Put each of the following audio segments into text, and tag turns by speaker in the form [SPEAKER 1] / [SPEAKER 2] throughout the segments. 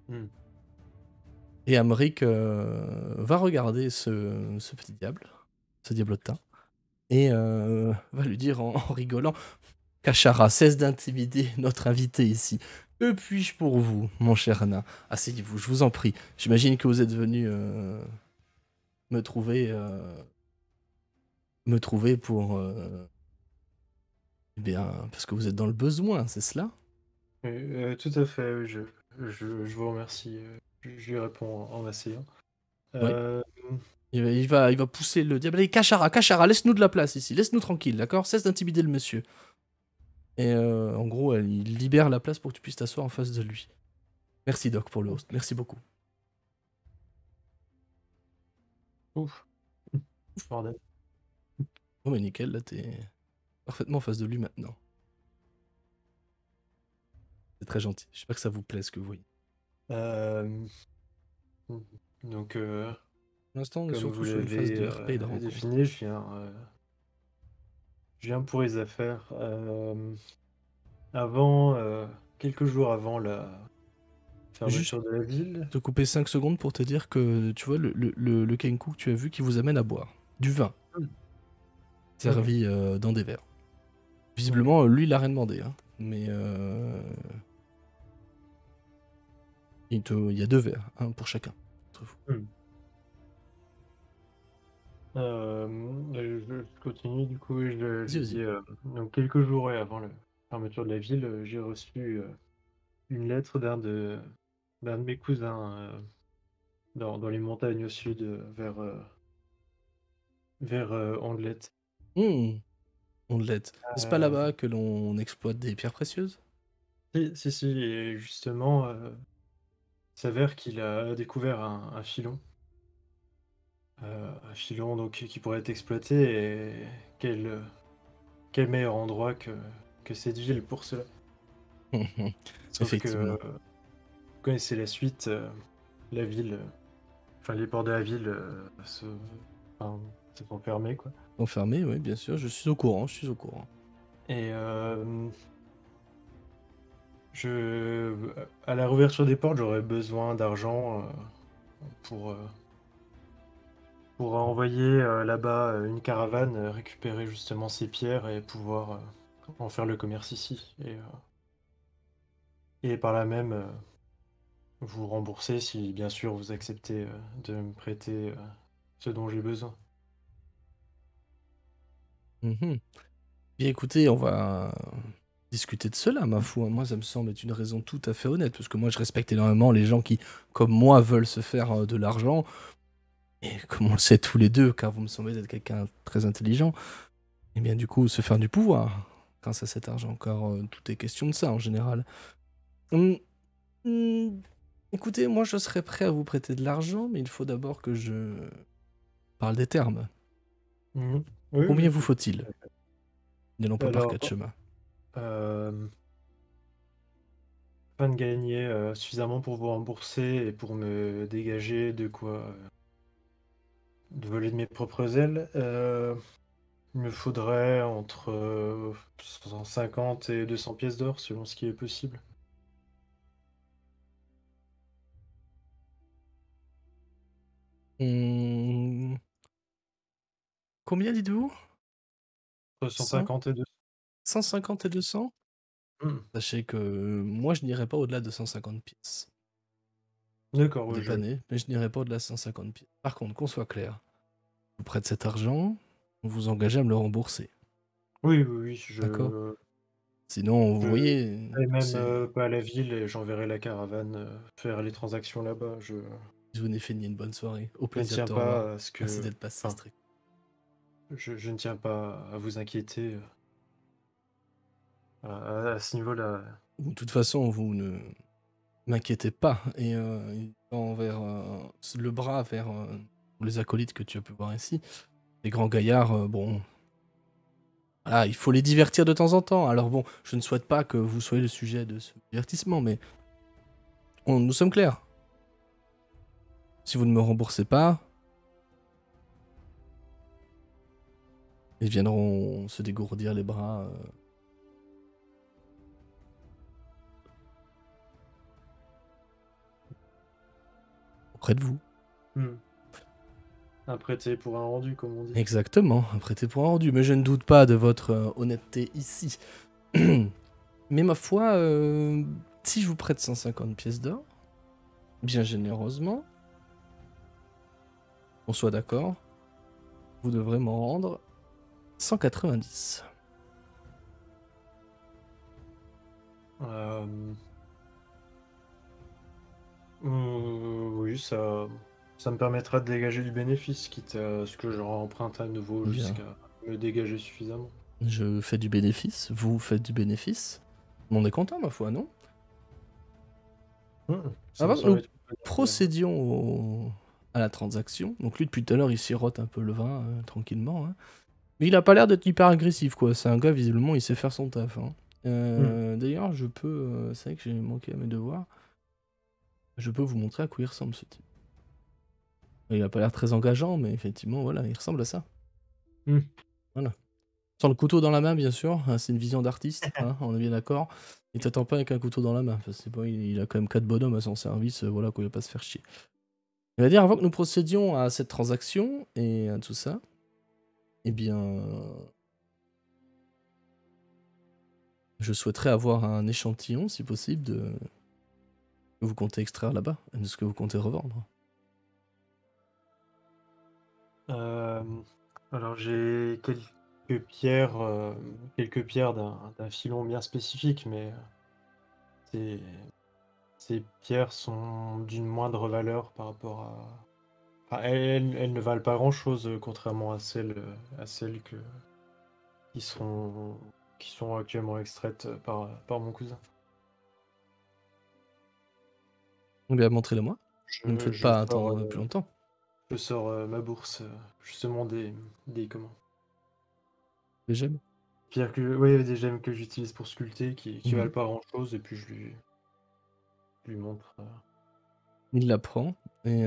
[SPEAKER 1] Hmm.
[SPEAKER 2] Et Amric va regarder ce petit diable, ce diablotin, et va lui dire en rigolant: Kashara, cesse d'intimider notre invité ici. Que puis-je pour vous, mon cher nain? Asseyez-vous, je vous en prie. J'imagine que vous êtes venu me trouver, pour... eh bien, parce que vous êtes dans le besoin, c'est cela?
[SPEAKER 1] Tout à fait, oui, je vous remercie. Je lui réponds en m'asseyant.
[SPEAKER 2] Oui.
[SPEAKER 1] Euh,
[SPEAKER 2] Il va pousser le diable. Allez, Kashara, Kashara, laisse-nous de la place ici. Laisse-nous tranquille, d'accord? Cesse d'intimider le monsieur. Et en gros, il libère la place pour que tu puisses t'asseoir en face de lui. Merci, Doc, pour le host. Merci beaucoup.
[SPEAKER 1] Ouf, bordel.
[SPEAKER 2] Oh, mais nickel, là, t'es parfaitement en face de lui maintenant. C'est très gentil. J'espère que ça vous plaît ce que vous voyez.
[SPEAKER 1] Euh, donc,
[SPEAKER 2] Pour l'instant, on est
[SPEAKER 1] comme vous
[SPEAKER 2] surtout sur une phase
[SPEAKER 1] l'avez
[SPEAKER 2] de RP et de rencontre.
[SPEAKER 1] défini, je viens pour les affaires. Avant, quelques jours avant la
[SPEAKER 2] Juste
[SPEAKER 1] fermeture de la ville.
[SPEAKER 2] te couper 5 secondes pour te dire que, tu vois, le Kenku que tu as vu qui vous amène à boire. Du vin,
[SPEAKER 1] Hmm. Ok,
[SPEAKER 2] servi dans des verres.
[SPEAKER 1] ok.
[SPEAKER 2] Visiblement, lui, il a rien demandé. Hein. Mais il y a 2 verres, un pour chacun d'entre vous.
[SPEAKER 1] Hmm. Je continue du coup et je
[SPEAKER 2] Vas-y,
[SPEAKER 1] lui
[SPEAKER 2] vas-y.
[SPEAKER 1] dis donc quelques jours avant la fermeture de la ville, j'ai reçu une lettre d'un de mes cousins dans les montagnes au sud vers Ondelet.
[SPEAKER 2] On l'aide. N'est-ce pas
[SPEAKER 1] Euh,
[SPEAKER 2] là-bas que l'on exploite des pierres précieuses?
[SPEAKER 1] si, et justement, il s'avère qu'il a découvert un filon donc qui pourrait être exploité et quel meilleur endroit que cette ville pour cela. Sauf que
[SPEAKER 2] Effectivement.
[SPEAKER 1] vous connaissez la suite, la ville, enfin les ports de la ville enfin, se sont fermés quoi.
[SPEAKER 2] Enfermé, oui, bien sûr. Je suis au courant, je suis au courant.
[SPEAKER 1] Et à la réouverture des portes, j'aurais besoin d'argent pour, euh, pour envoyer là-bas une caravane récupérer justement ces pierres et pouvoir en faire le commerce ici. Et par là même, vous rembourser si bien sûr vous acceptez de me prêter ce dont j'ai besoin.
[SPEAKER 2] Mhm. Bien écoutez, on va discuter de cela, ma foi. Moi, ça me semble être une raison tout à fait honnête, parce que moi, je respecte énormément les gens qui, comme moi, veulent se faire de l'argent. Et comme on le sait tous les deux, car vous me semblez être quelqu'un de très intelligent, et bien du coup, se faire du pouvoir grâce à cet argent. Car tout est question de ça en général. Hum, Écoutez, moi, je serais prêt à vous prêter de l'argent, mais il faut d'abord que je parle des termes.
[SPEAKER 1] Mhm. Oui,
[SPEAKER 2] Combien
[SPEAKER 1] oui,
[SPEAKER 2] vous
[SPEAKER 1] tout.
[SPEAKER 2] faut-il? N'allons pas par
[SPEAKER 1] Alors,
[SPEAKER 2] quatre chemins.
[SPEAKER 1] euh, afin de gagner suffisamment pour vous rembourser et pour me dégager de quoi de voler de mes propres ailes, il me faudrait entre 150 et 200 pièces d'or selon ce qui est possible.
[SPEAKER 2] Hum, Combien dites-vous?
[SPEAKER 1] Entre
[SPEAKER 2] 100?
[SPEAKER 1] 150 et 200.
[SPEAKER 2] 150 et 200?
[SPEAKER 1] Hmm.
[SPEAKER 2] Sachez que moi, je n'irai pas au-delà de 150 pièces.
[SPEAKER 1] D'accord,
[SPEAKER 2] Pour
[SPEAKER 1] oui,
[SPEAKER 2] dépanner, mais je n'irai pas au-delà de 150 pièces. Par contre, qu'on soit clair, je vous prête cet argent, vous vous engagez à me le rembourser.
[SPEAKER 1] oui, oui, oui,
[SPEAKER 2] D'accord? Sinon, vous
[SPEAKER 1] je
[SPEAKER 2] voyez,
[SPEAKER 1] vais même
[SPEAKER 2] c'est...
[SPEAKER 1] pas à la ville et j'enverrai la caravane faire les transactions là-bas.
[SPEAKER 2] Je vous n'ai fait ni une bonne soirée. Au
[SPEAKER 1] Je ne
[SPEAKER 2] plaisir de
[SPEAKER 1] tiens
[SPEAKER 2] te revoir.
[SPEAKER 1] pas à ce
[SPEAKER 2] Merci
[SPEAKER 1] que...
[SPEAKER 2] d'être passé,
[SPEAKER 1] Enfin,
[SPEAKER 2] Strict.
[SPEAKER 1] je ne tiens pas à vous inquiéter à ce niveau-là.
[SPEAKER 2] De toute façon, vous ne m'inquiétez pas. Et il tend vers le bras vers les acolytes que tu as pu voir ici. Les grands gaillards, bon, voilà, il faut les divertir de temps en temps. Alors bon, je ne souhaite pas que vous soyez le sujet de ce divertissement, mais nous sommes clairs. Si vous ne me remboursez pas, ils viendront se dégourdir les bras. près de vous.
[SPEAKER 1] Hmm. Un prêté pour un rendu, comme on dit.
[SPEAKER 2] Exactement, un prêté pour un rendu, mais je ne doute pas de votre honnêteté ici. Mais ma foi, si je vous prête 150 pièces d'or, bien généreusement, on soit d'accord, vous devrez m'en rendre 190.
[SPEAKER 1] Euh, oui, ça me permettra de dégager du bénéfice, quitte à ce que je remprunte à nouveau
[SPEAKER 2] Bien,
[SPEAKER 1] jusqu'à me dégager suffisamment.
[SPEAKER 2] je fais du bénéfice, vous faites du bénéfice. On est content, ma foi, non?
[SPEAKER 1] Ça me
[SPEAKER 2] Avant que nous
[SPEAKER 1] semble être une bonne affaire.
[SPEAKER 2] à la transaction, donc lui depuis tout à l'heure il sirote un peu le vin tranquillement, hein. Mais il a pas l'air d'être hyper agressif quoi, c'est un gars visiblement il sait faire son taf, hein. D'ailleurs je peux, c'est vrai que j'ai manqué à mes devoirs, je peux vous montrer à quoi il ressemble ce type. Il a pas l'air très engageant mais effectivement voilà, il ressemble à ça.
[SPEAKER 1] Hmm.
[SPEAKER 2] Voilà. Sans le couteau dans la main bien sûr, hein, c'est une vision d'artiste, hein, on est bien d'accord. Il t'attend pas avec un couteau dans la main, parce que c'est bon, il a quand même 4 bonhommes à son service, voilà quoi, il va pas se faire chier. Il va dire, avant que nous procédions à cette transaction et à tout ça, eh bien, je souhaiterais avoir un échantillon, si possible, de ce que vous comptez extraire là-bas, et de ce que vous comptez revendre.
[SPEAKER 1] Euh, alors j'ai quelques pierres d'un filon bien spécifique, mais ces, ces pierres sont d'une moindre valeur par rapport à. Enfin, elles ne valent pas grand-chose, contrairement à celles qui sont, qui sont actuellement extraites par mon cousin.
[SPEAKER 2] Eh bien, montrez-le-moi. Ne me
[SPEAKER 1] Je,
[SPEAKER 2] faites
[SPEAKER 1] je
[SPEAKER 2] pas
[SPEAKER 1] sors,
[SPEAKER 2] attendre plus longtemps.
[SPEAKER 1] je sors ma bourse, justement comment?
[SPEAKER 2] Les gemmes.
[SPEAKER 1] Oui, des gemmes que j'utilise pour sculpter qui
[SPEAKER 2] Mhm.
[SPEAKER 1] valent pas grand-chose, et puis je lui montre.
[SPEAKER 2] Il la prend, et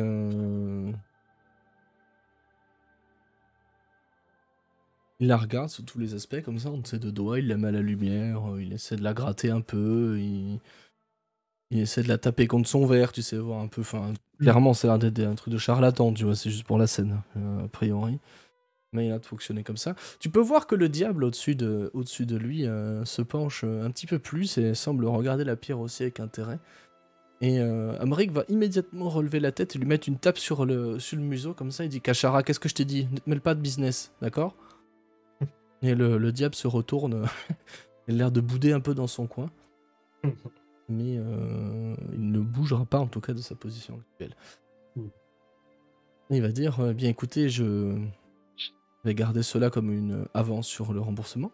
[SPEAKER 2] il la regarde sous tous les aspects, comme ça, entre ses deux doigts, il la met à la lumière, il essaie de la gratter un peu, il essaie de la taper contre son verre, tu sais, voir un peu, enfin, clairement, c'est l'air d'être un truc de charlatan, tu vois, c'est juste pour la scène, a priori. Mais il a de fonctionner comme ça. Tu peux voir que le diable au-dessus de lui se penche un petit peu plus et semble regarder la pierre aussi avec intérêt. Et Amrik va immédiatement relever la tête et lui mettre une tape sur le museau, comme ça il dit Kachara, qu'est-ce que je t'ai dit? Ne te mêle pas de business, d'accord? Et le diable se retourne, il a l'air de bouder un peu dans son coin, mais il ne bougera pas en tout cas de sa position actuelle. Et il va dire bien écoutez, je vais garder cela comme une avance sur le remboursement.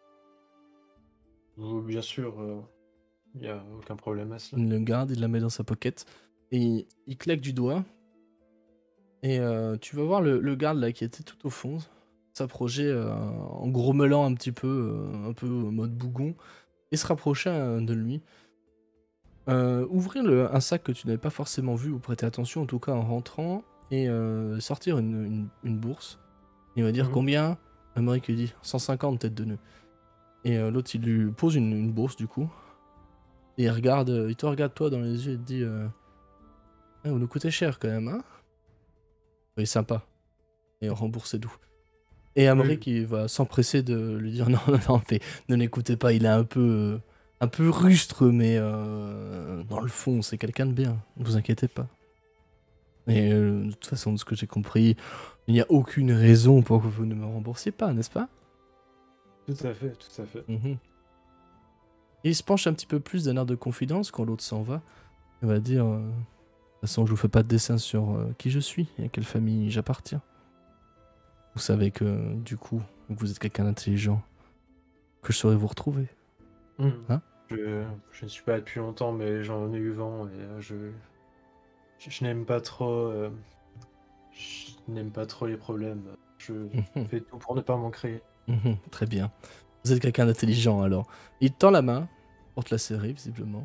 [SPEAKER 1] Bien sûr, il n'y a aucun problème à cela.
[SPEAKER 2] Il le garde, il la met dans sa pocket et il claque du doigt. Et tu vas voir le garde là qui était tout au fond s'approcher en grommelant un peu en mode bougon, et se rapprocher de lui. Ouvrir un sac que tu n'avais pas forcément vu ou prêter attention en tout cas en rentrant, et sortir une bourse. Il va dire
[SPEAKER 1] Mhm.
[SPEAKER 2] combien? Amérique lui dit 150 tête de nœud. Et l'autre il lui pose une bourse du coup. Et il te regarde toi dans les yeux et te dit ah, vous nous coûtez cher quand même, hein? Oui, sympa. Et remboursez d'où. Et
[SPEAKER 1] Oui,
[SPEAKER 2] Amric, il va s'empresser de lui dire non, non, non, mais ne l'écoutez pas, il est un peu rustre, mais dans le fond, c'est quelqu'un de bien, ne vous inquiétez pas. Et de toute façon, de ce que j'ai compris, il n'y a aucune raison pour que vous ne me remboursiez pas, n'est-ce pas?
[SPEAKER 1] tout à fait, tout à fait.
[SPEAKER 2] Mhm. Et il se penche un petit peu plus d'un air de confidence quand l'autre s'en va. Il va dire de toute façon, je vous fais pas de dessin sur qui je suis et à quelle famille j'appartiens. Vous savez que, du coup, vous êtes quelqu'un d'intelligent, que je saurais vous retrouver.
[SPEAKER 1] Mhm.
[SPEAKER 2] Hein?
[SPEAKER 1] Je ne suis pas là depuis longtemps, mais j'en ai eu vent, et je n'aime pas trop, je n'aime pas trop les problèmes. Je
[SPEAKER 2] Mhm,
[SPEAKER 1] fais tout pour ne pas m'en créer.
[SPEAKER 2] très bien. Vous êtes quelqu'un d'intelligent alors. Il te tend la main, porte la serrer visiblement.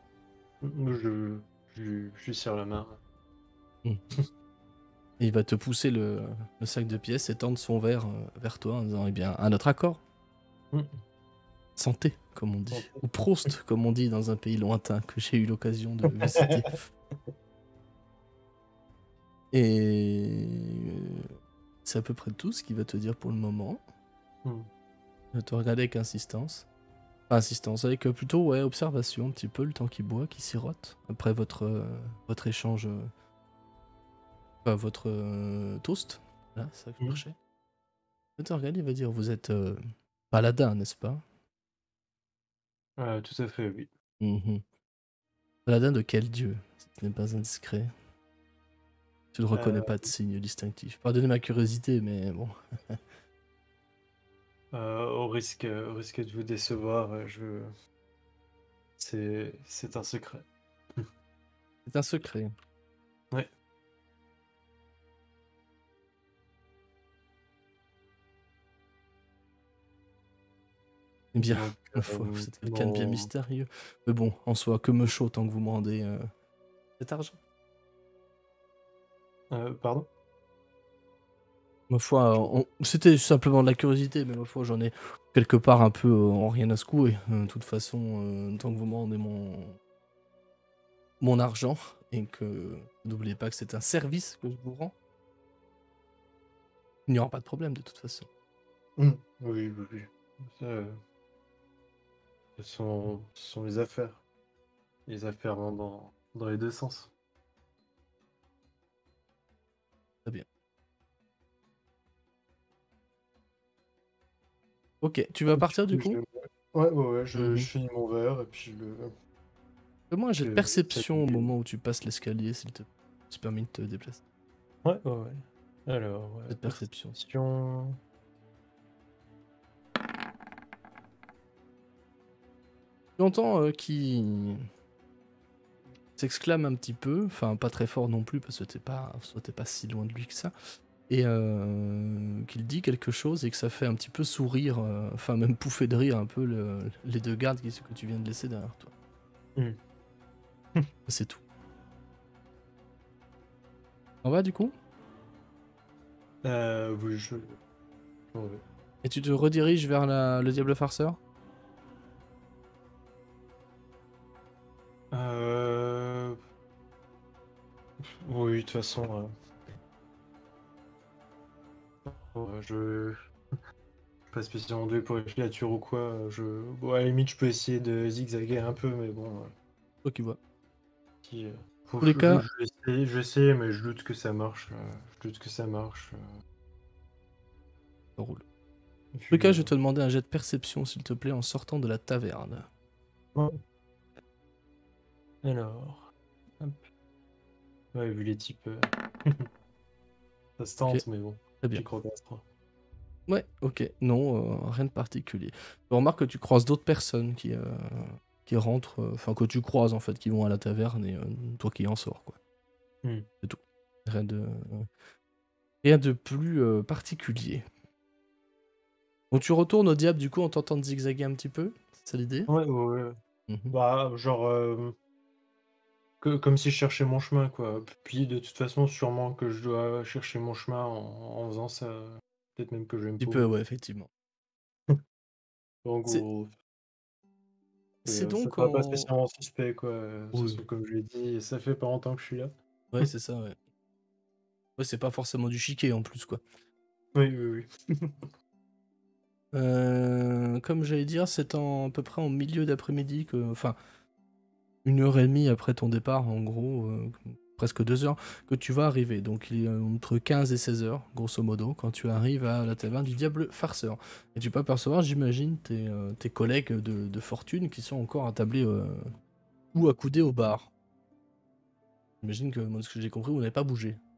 [SPEAKER 1] Je lui serre la main.
[SPEAKER 2] Mm. Et il va te pousser le sac de pièces et tendre son verre vers toi en disant eh bien, à notre accord.
[SPEAKER 1] Mhm.
[SPEAKER 2] Santé, comme on dit.
[SPEAKER 1] Santé.
[SPEAKER 2] Ou Prost, comme on dit dans un pays lointain que j'ai eu l'occasion de visiter. Et c'est à peu près tout ce qu'il va te dire pour le moment.
[SPEAKER 1] Hmm.
[SPEAKER 2] Il va te regarder avec insistance. Enfin, insistance, avec plutôt ouais, observation un petit peu, le temps qu'il boit, qu'il sirote. Après votre échange, enfin votre toast. Là, c'est ça que je
[SPEAKER 1] Hmm.
[SPEAKER 2] cherchais. Il va te regarder, il va dire, vous êtes paladin, n'est-ce pas?
[SPEAKER 1] Tout à fait, oui.
[SPEAKER 2] Mhm. Paladin de quel dieu? Si ce n'est pas indiscret. Tu ne reconnais
[SPEAKER 1] Euh,
[SPEAKER 2] pas de signe distinctif. Pardonnez ma curiosité, mais bon.
[SPEAKER 1] au risque de vous décevoir, c'est un secret.
[SPEAKER 2] C'est un secret.
[SPEAKER 1] Ouais.
[SPEAKER 2] Eh bien,
[SPEAKER 1] Donc,
[SPEAKER 2] ma foi, vous êtes quelqu'un de bien
[SPEAKER 1] mon...
[SPEAKER 2] mystérieux. Mais bon, en soi, que me chaud tant que vous me rendez cet argent.
[SPEAKER 1] Pardon?
[SPEAKER 2] Ma foi, c'était simplement de la curiosité, mais ma foi, j'en ai quelque part un peu en rien à secouer. De toute façon, tant que vous me rendez mon argent, et que n'oubliez pas que c'est un service que je vous rends, il n'y aura pas de problème de toute façon.
[SPEAKER 1] Hmm. Oui, oui, oui. Ça, ce sont les affaires. Les affaires vont dans les deux sens.
[SPEAKER 2] Très bien. Ok, tu vas
[SPEAKER 1] Du
[SPEAKER 2] partir du
[SPEAKER 1] coup,
[SPEAKER 2] coup?
[SPEAKER 1] ouais, ouais, ouais, je
[SPEAKER 2] Mhm.
[SPEAKER 1] finis mon verre et puis
[SPEAKER 2] Fais-moi un jet de
[SPEAKER 1] je
[SPEAKER 2] perception au
[SPEAKER 1] salue.
[SPEAKER 2] moment où tu passes l'escalier, s'il te permet de te déplacer.
[SPEAKER 1] Ouais, ouais, ouais. Alors,
[SPEAKER 2] Jet de perception.
[SPEAKER 1] perception.
[SPEAKER 2] Tu entends qui s'exclame un petit peu, enfin pas très fort non plus parce que t'es pas si loin de lui que ça, et qu'il dit quelque chose et que ça fait un petit peu sourire, enfin même pouffer de rire un peu les deux gardes que tu viens de laisser derrière toi.
[SPEAKER 1] Hmm.
[SPEAKER 2] C'est tout. On va du coup?
[SPEAKER 1] Oui, ouais.
[SPEAKER 2] Et tu te rediriges vers le diable farceur?
[SPEAKER 1] Euh, oui, de toute façon, je suis pas spécialement doué pour les filatures ou quoi. Bon, à la limite, je peux essayer de zigzaguer un peu, mais bon,
[SPEAKER 2] Toi qui vois.
[SPEAKER 1] si,
[SPEAKER 2] Tous les cas,
[SPEAKER 1] je vais essayer, mais je doute que ça marche. Je doute que ça marche.
[SPEAKER 2] ça roule. Tous les
[SPEAKER 1] Vu,
[SPEAKER 2] cas, je vais te demander un jet de perception s'il te plaît en sortant de la taverne.
[SPEAKER 1] ouais. Alors, hop. Ouais, vu les types, ça se
[SPEAKER 2] Ok,
[SPEAKER 1] tente, mais bon,
[SPEAKER 2] très bien.
[SPEAKER 1] j'y crois pas trop.
[SPEAKER 2] Ouais, ok, non, rien de particulier. Tu remarques que tu croises d'autres personnes qui rentrent, enfin que tu croises en fait, qui vont à la taverne et toi qui en sors, quoi.
[SPEAKER 1] Hmm.
[SPEAKER 2] C'est tout. Rien de plus particulier. Donc tu retournes au diable du coup en tentant de zigzaguer un petit peu, c'est ça l'idée?
[SPEAKER 1] Ouais, ouais, ouais.
[SPEAKER 2] Mhm.
[SPEAKER 1] Bah, genre, comme si je cherchais mon chemin, quoi. Puis de toute façon, sûrement que je dois chercher mon chemin en faisant ça. Peut-être même que je vais
[SPEAKER 2] Un
[SPEAKER 1] me
[SPEAKER 2] petit peu,
[SPEAKER 1] paumer.
[SPEAKER 2] ouais, effectivement.
[SPEAKER 1] En
[SPEAKER 2] C'est
[SPEAKER 1] gros,
[SPEAKER 2] c'est
[SPEAKER 1] ça
[SPEAKER 2] donc
[SPEAKER 1] paraît pas
[SPEAKER 2] en...
[SPEAKER 1] spécialement suspect, quoi.
[SPEAKER 2] Oui,
[SPEAKER 1] Surtout comme je l'ai dit, ça fait pas longtemps que je suis là.
[SPEAKER 2] ouais, c'est ça, ouais. Ouais, c'est pas forcément du chiquet en plus, quoi.
[SPEAKER 1] Oui, oui, oui.
[SPEAKER 2] Comme j'allais dire, c'est à peu près en milieu d'après-midi que... Enfin, 1 heure et demie après ton départ, en gros, presque 2 heures, que tu vas arriver. Donc il est entre 15 et 16 heures, grosso modo, quand tu arrives à la taverne du Diable Farceur. Et tu peux apercevoir, j'imagine, tes collègues de fortune qui sont encore attablés ou accoudés au bar. J'imagine que, moi, ce que j'ai compris, vous n'avez pas bougé. De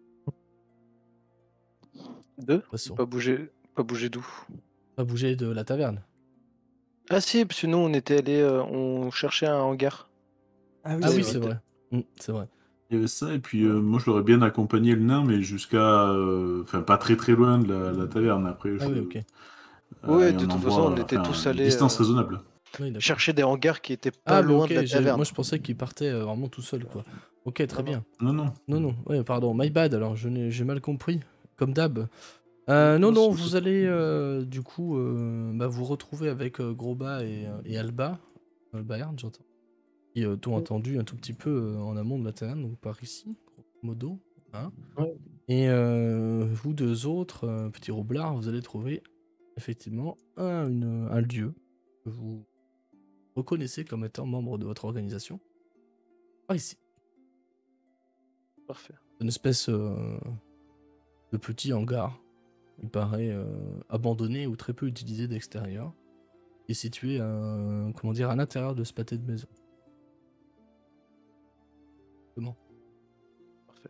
[SPEAKER 3] Deux?
[SPEAKER 2] toute façon.
[SPEAKER 3] Pas bouger d'où?
[SPEAKER 2] Pas bougé de la taverne.
[SPEAKER 3] Ah si, parce que nous on était allé, on cherchait un hangar.
[SPEAKER 1] Ah oui,
[SPEAKER 2] Ah
[SPEAKER 1] c'est
[SPEAKER 2] oui,
[SPEAKER 3] J'avais
[SPEAKER 1] vrai.
[SPEAKER 2] c'est
[SPEAKER 3] dit.
[SPEAKER 2] vrai. C'est vrai.
[SPEAKER 4] Il y avait ça, et puis moi je l'aurais bien accompagné le nain, mais jusqu'à. Enfin, pas très très loin de la taverne. Après,
[SPEAKER 2] Ah oui, ok.
[SPEAKER 3] Ouais,
[SPEAKER 4] et
[SPEAKER 3] de
[SPEAKER 4] un
[SPEAKER 3] toute façon, on
[SPEAKER 4] endroit.
[SPEAKER 3] était
[SPEAKER 4] Enfin,
[SPEAKER 3] tous
[SPEAKER 4] une
[SPEAKER 3] allés
[SPEAKER 4] distance raisonnable.
[SPEAKER 2] Oui, d'accord.
[SPEAKER 3] chercher des hangars qui étaient pas
[SPEAKER 2] Ah, mais
[SPEAKER 3] loin
[SPEAKER 2] ok,
[SPEAKER 3] de la
[SPEAKER 2] moi
[SPEAKER 3] taverne.
[SPEAKER 2] je pensais qu'il partait vraiment tout seul, quoi. Ok, très
[SPEAKER 3] Non, non.
[SPEAKER 2] bien.
[SPEAKER 4] Non, non.
[SPEAKER 2] Non, non, ouais, pardon, my bad, alors j'ai mal compris, comme d'hab.
[SPEAKER 4] Non,
[SPEAKER 2] Non, non,
[SPEAKER 4] c'est-
[SPEAKER 2] vous allez du coup bah, vous retrouver avec Groba et Alba, Bayern, j'entends, qui t'ont attendu un tout petit peu en amont de la taverne, donc par ici, grosso modo. hein.
[SPEAKER 3] Ouais.
[SPEAKER 2] Et vous deux autres, petits roublards, vous allez trouver effectivement un lieu que vous reconnaissez comme étant membre de votre organisation. Par ici.
[SPEAKER 3] Parfait.
[SPEAKER 2] Une espèce de petit hangar. Il paraît abandonné ou très peu utilisé d'extérieur. Et situé comment dire, à l'intérieur de ce pâté de maison. Comment
[SPEAKER 3] Parfait.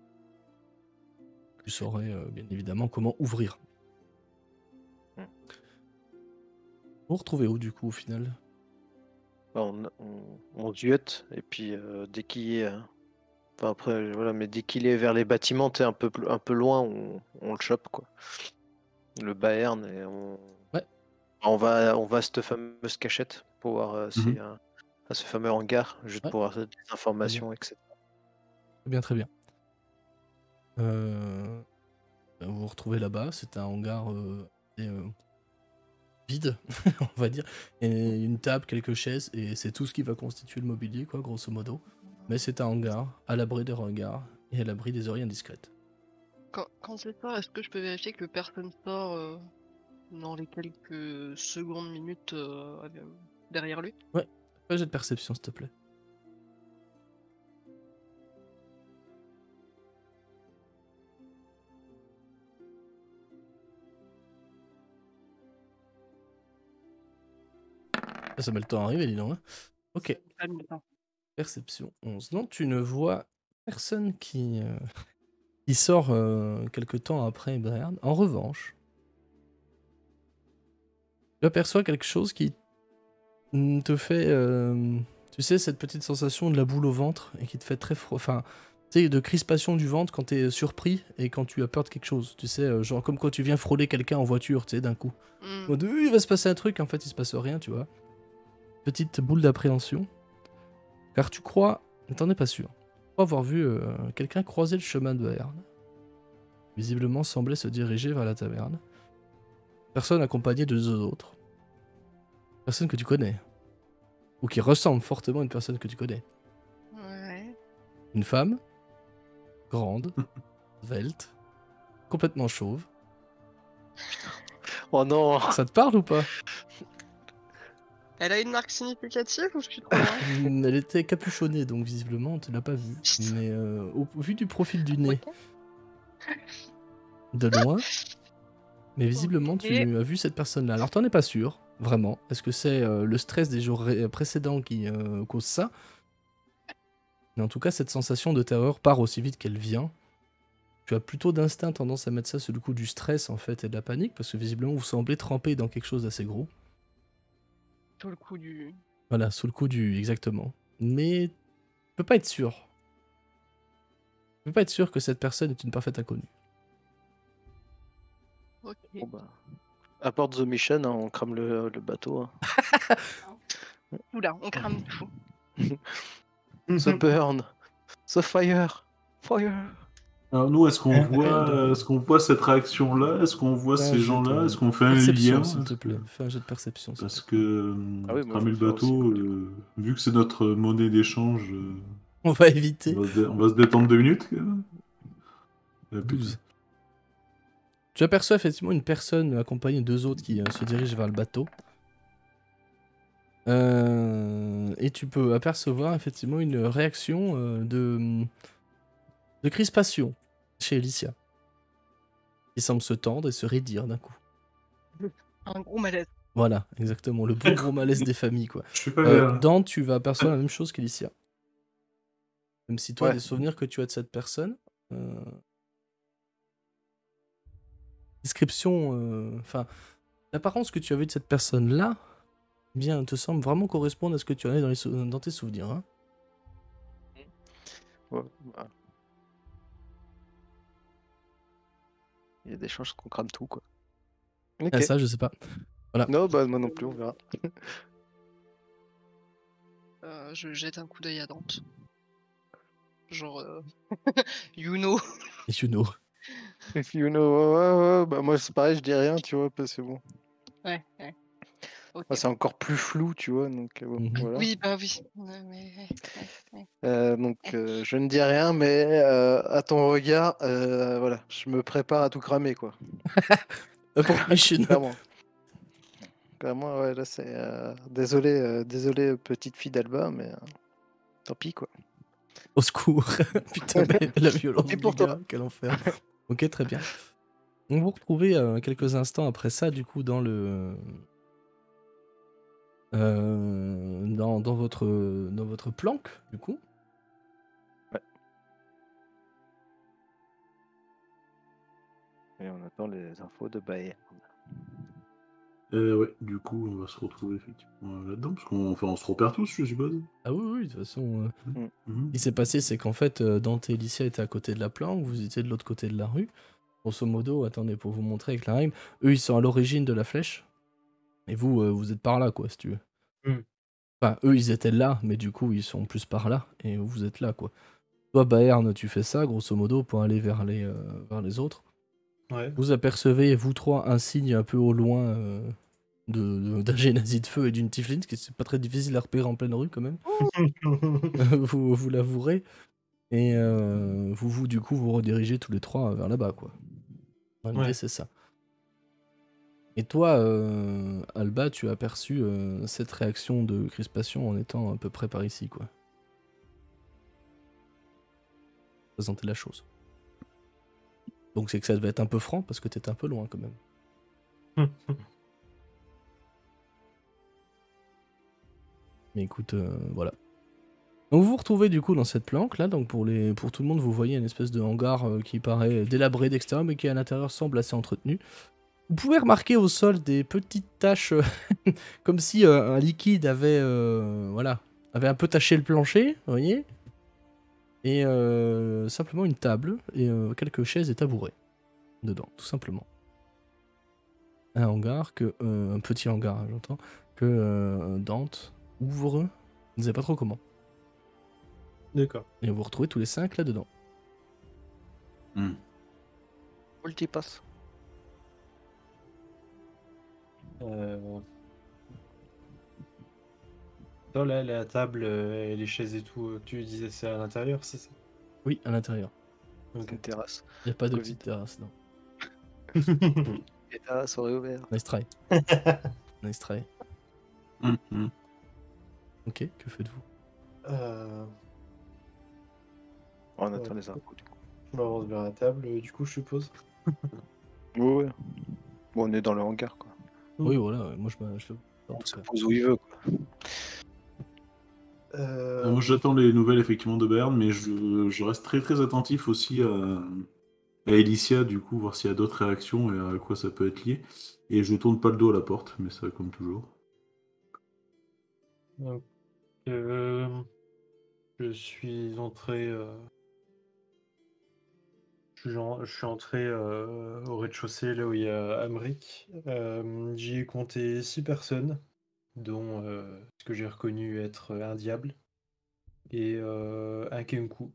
[SPEAKER 2] tu saurais bien évidemment comment ouvrir.
[SPEAKER 3] Mm.
[SPEAKER 2] Vous vous retrouvez où du coup au final?
[SPEAKER 3] Bah, on duette, et puis dès qu'il est. Enfin, après, voilà, mais dès qu'il est vers les bâtiments, t'es un peu loin, on le chope, quoi. Le Bayern, et
[SPEAKER 2] Ouais.
[SPEAKER 3] on va à cette fameuse cachette pour voir
[SPEAKER 4] Mhm.
[SPEAKER 3] à ce fameux hangar, juste
[SPEAKER 2] Ouais.
[SPEAKER 3] pour avoir des informations, etc.
[SPEAKER 2] Très bien, très bien. Vous vous retrouvez là-bas, c'est un hangar assez, vide, on va dire. Et une table, quelques chaises, et c'est tout ce qui va constituer le mobilier, quoi, grosso modo. Mais c'est un hangar, à l'abri des regards et à l'abri des oreilles indiscrètes.
[SPEAKER 5] Quand c'est ça, est-ce que je peux vérifier que personne sort dans les quelques secondes, minutes derrière lui?
[SPEAKER 2] Ouais, fais un jet de perception, s'il te plaît. Ça met le temps à arriver, dis donc. Hein. Ok,
[SPEAKER 5] Pas le temps.
[SPEAKER 2] perception 11. Non, tu ne vois personne qui sort quelque temps après Bern. En revanche, tu aperçois quelque chose qui te fait, tu sais, cette petite sensation de la boule au ventre et qui te fait très froid. Enfin, tu sais, de crispation du ventre quand t'es surpris et quand tu as peur de quelque chose. Tu sais, genre comme quand tu viens frôler quelqu'un en voiture, tu sais, d'un coup. En mode, il va se passer un truc, en fait, il se passe rien, tu vois. Petite boule d'appréhension. Car tu crois, mais t'en es pas sûr, tu crois avoir vu quelqu'un croiser le chemin de Berne. Visiblement semblait se diriger vers la taverne. Personne accompagnée de deux autres. Personne que tu connais. Ou qui ressemble fortement à une personne que tu connais.
[SPEAKER 5] Ouais.
[SPEAKER 2] Une femme, grande, svelte, complètement chauve.
[SPEAKER 3] Oh non!
[SPEAKER 2] Ça te parle ou pas?
[SPEAKER 5] Elle a une marque significative ou je suis trop loin?
[SPEAKER 2] Elle était capuchonnée, donc visiblement tu l'as pas vue. Mais au vu du profil du nez,
[SPEAKER 5] Ok.
[SPEAKER 2] de loin, mais visiblement
[SPEAKER 5] Ok.
[SPEAKER 2] tu as vu cette personne-là. Alors t'en es pas sûr, vraiment. Est-ce que c'est le stress des jours précédents qui cause ça? Mais en tout cas, cette sensation de terreur part aussi vite qu'elle vient. Tu as plutôt d'instinct tendance à mettre ça sur le coup du stress en fait et de la panique, parce que visiblement vous semblez tremper dans quelque chose d'assez gros.
[SPEAKER 5] Tout le coup du.
[SPEAKER 2] Voilà, sous le coup du... Exactement. Mais tu peux pas être sûr. Tu peux pas être sûr que cette personne est une parfaite inconnue.
[SPEAKER 5] Ok.
[SPEAKER 3] Bon, bah, apporte the mission, hein, on crame le bateau. Hein.
[SPEAKER 5] Oula, on crame tout.
[SPEAKER 3] The burn! The fire! Fire!
[SPEAKER 4] Alors nous, est-ce qu'on voit,
[SPEAKER 2] donc-
[SPEAKER 4] cette réaction-là? Est-ce qu'on voit
[SPEAKER 2] Fais un
[SPEAKER 4] ces
[SPEAKER 2] jet
[SPEAKER 4] gens-là?
[SPEAKER 2] de
[SPEAKER 4] Est-ce qu'on fait un
[SPEAKER 2] perception,
[SPEAKER 4] lien?
[SPEAKER 2] s'il te
[SPEAKER 4] Est-ce que-
[SPEAKER 2] plaît. Fais un jet de perception, s'il te
[SPEAKER 4] Parce
[SPEAKER 2] plaît.
[SPEAKER 4] que
[SPEAKER 3] Ah oui, moi,
[SPEAKER 4] cramer
[SPEAKER 3] je
[SPEAKER 4] le
[SPEAKER 3] vais faire aussi,
[SPEAKER 4] bateau,
[SPEAKER 3] du coup.
[SPEAKER 4] vu que c'est notre monnaie d'échange,
[SPEAKER 2] On va éviter.
[SPEAKER 4] on va se détendre 2 minutes, quand même. Ah, putain.
[SPEAKER 2] 12. Tu aperçois effectivement une personne accompagnée de deux autres qui se dirigent vers le bateau. Et tu peux apercevoir effectivement une réaction de crispation chez Alicia. Qui semble se tendre et se raidir d'un coup.
[SPEAKER 5] Un gros malaise.
[SPEAKER 2] Voilà, exactement, le bon gros malaise des familles, quoi.
[SPEAKER 4] Je suis pas bien.
[SPEAKER 2] Dan, tu vas apercevoir la même chose qu'Alicia. Même si toi,
[SPEAKER 3] Ouais.
[SPEAKER 2] des souvenirs que tu as de cette personne. Description, enfin, l'apparence que tu avais de cette personne-là, eh bien, te semble vraiment correspondre à ce que tu en as dans tes souvenirs. Hein.
[SPEAKER 3] Ouais, bah. Il y a des chances qu'on crame tout, quoi. Ok.
[SPEAKER 2] Ah, ça, je sais pas. Voilà.
[SPEAKER 3] Non, bah moi non plus, on verra.
[SPEAKER 5] Je jette un coup d'œil à Dante. Genre, you know.
[SPEAKER 2] You know.
[SPEAKER 3] If you know, ouais, bah moi c'est pareil, je dis rien, tu vois, parce que bon.
[SPEAKER 5] Ouais, ouais. Ok.
[SPEAKER 3] c'est encore plus flou, tu vois, donc bon,
[SPEAKER 2] Mhm.
[SPEAKER 3] voilà.
[SPEAKER 5] Oui, bah oui. Ouais, ouais.
[SPEAKER 3] Donc je ne dis rien, mais à ton regard, voilà, je me prépare à tout cramer, quoi.
[SPEAKER 2] Pour Michel.
[SPEAKER 3] Clairement. Clairement, ouais, là c'est. Désolé, désolé, petite fille d'Alba, mais tant pis, quoi.
[SPEAKER 2] Au secours. Putain, mais la violence
[SPEAKER 3] pis
[SPEAKER 2] du
[SPEAKER 3] pour toi.
[SPEAKER 2] gars, quel enfer. Ok, très bien. On vous retrouvez quelques instants après ça, du coup, dans le. Dans votre planque, du coup.
[SPEAKER 3] Et on attend les infos de Bayer.
[SPEAKER 4] Ouais, du coup, on va se retrouver effectivement là-dedans, parce on se repère tous, je suppose.
[SPEAKER 2] Ah oui, oui, de toute façon.
[SPEAKER 3] Mm.
[SPEAKER 4] Mhm.
[SPEAKER 2] Ce qui s'est passé, c'est qu'en fait, Dante et Alicia étaient à côté de la planque, vous étiez de l'autre côté de la rue. Grosso modo, attendez, pour vous montrer avec la règle, eux, ils sont à l'origine de la flèche. Et vous, vous êtes par là, quoi, si tu veux. Enfin, eux, ils étaient là, mais du coup, ils sont plus par là, et vous êtes là, quoi. Toi, Bayern, tu fais ça, grosso modo, pour aller vers les autres.
[SPEAKER 1] Ouais.
[SPEAKER 2] Vous apercevez, vous trois, un signe un peu au loin d'un génazie de feu et d'une tiefling, ce qui c'est pas très difficile à repérer en pleine rue, quand même. Vous l'avouerez. Et du coup, vous redirigez tous les trois vers là-bas, quoi. L'idée,
[SPEAKER 1] Ouais.
[SPEAKER 2] c'est ça. Et toi, Alba, tu as aperçu cette réaction de crispation en étant à peu près par ici, quoi. Présenter la chose. Donc c'est que ça devait être un peu franc parce que t'étais un peu loin quand même. Mais écoute, voilà. Donc vous vous retrouvez du coup dans cette planque là, donc pour tout le monde vous voyez une espèce de hangar qui paraît délabré d'extérieur mais qui à l'intérieur semble assez entretenu. Vous pouvez remarquer au sol des petites taches comme si un liquide avait avait un peu taché le plancher, vous voyez. Et simplement une table et quelques chaises et tabourets dedans, tout simplement. Un hangar un petit hangar, hein, j'entends, que Dante ouvre, je ne sais pas trop comment.
[SPEAKER 1] D'accord.
[SPEAKER 2] Et vous vous retrouvez tous les 5 là-dedans.
[SPEAKER 3] Multipass.
[SPEAKER 1] Toi, là, la table et les chaises et tout, tu disais c'est à l'intérieur, c'est ça?
[SPEAKER 2] Oui, à l'intérieur.
[SPEAKER 3] C'est une terrasse.
[SPEAKER 2] Il n'y a pas de
[SPEAKER 3] Covid.
[SPEAKER 2] petite terrasse, non.
[SPEAKER 3] Les terrasses auraient ouvert.
[SPEAKER 2] Nice try. Nice try.
[SPEAKER 4] Mhm.
[SPEAKER 2] Ok, que faites-vous?
[SPEAKER 3] On attend les infos, du coup.
[SPEAKER 1] Je m'avance vers la table, du coup, je suppose.
[SPEAKER 3] Ouais. Bon, on est dans le hangar, quoi.
[SPEAKER 2] Oui, voilà, moi je le... En
[SPEAKER 3] On
[SPEAKER 2] tout
[SPEAKER 3] se
[SPEAKER 2] cas.
[SPEAKER 3] pose où il veut, quoi.
[SPEAKER 4] Moi, j'attends les nouvelles effectivement de Bayern, mais je reste très très attentif aussi à Elicia, du coup, voir s'il y a d'autres réactions et à quoi ça peut être lié. Et je tourne pas le dos à la porte, mais ça comme toujours.
[SPEAKER 1] Donc, je suis entré. Je suis entré au rez-de-chaussée, là où il y a Amric. J'y ai compté 6 personnes, dont ce que j'ai reconnu être un diable et un Kenku.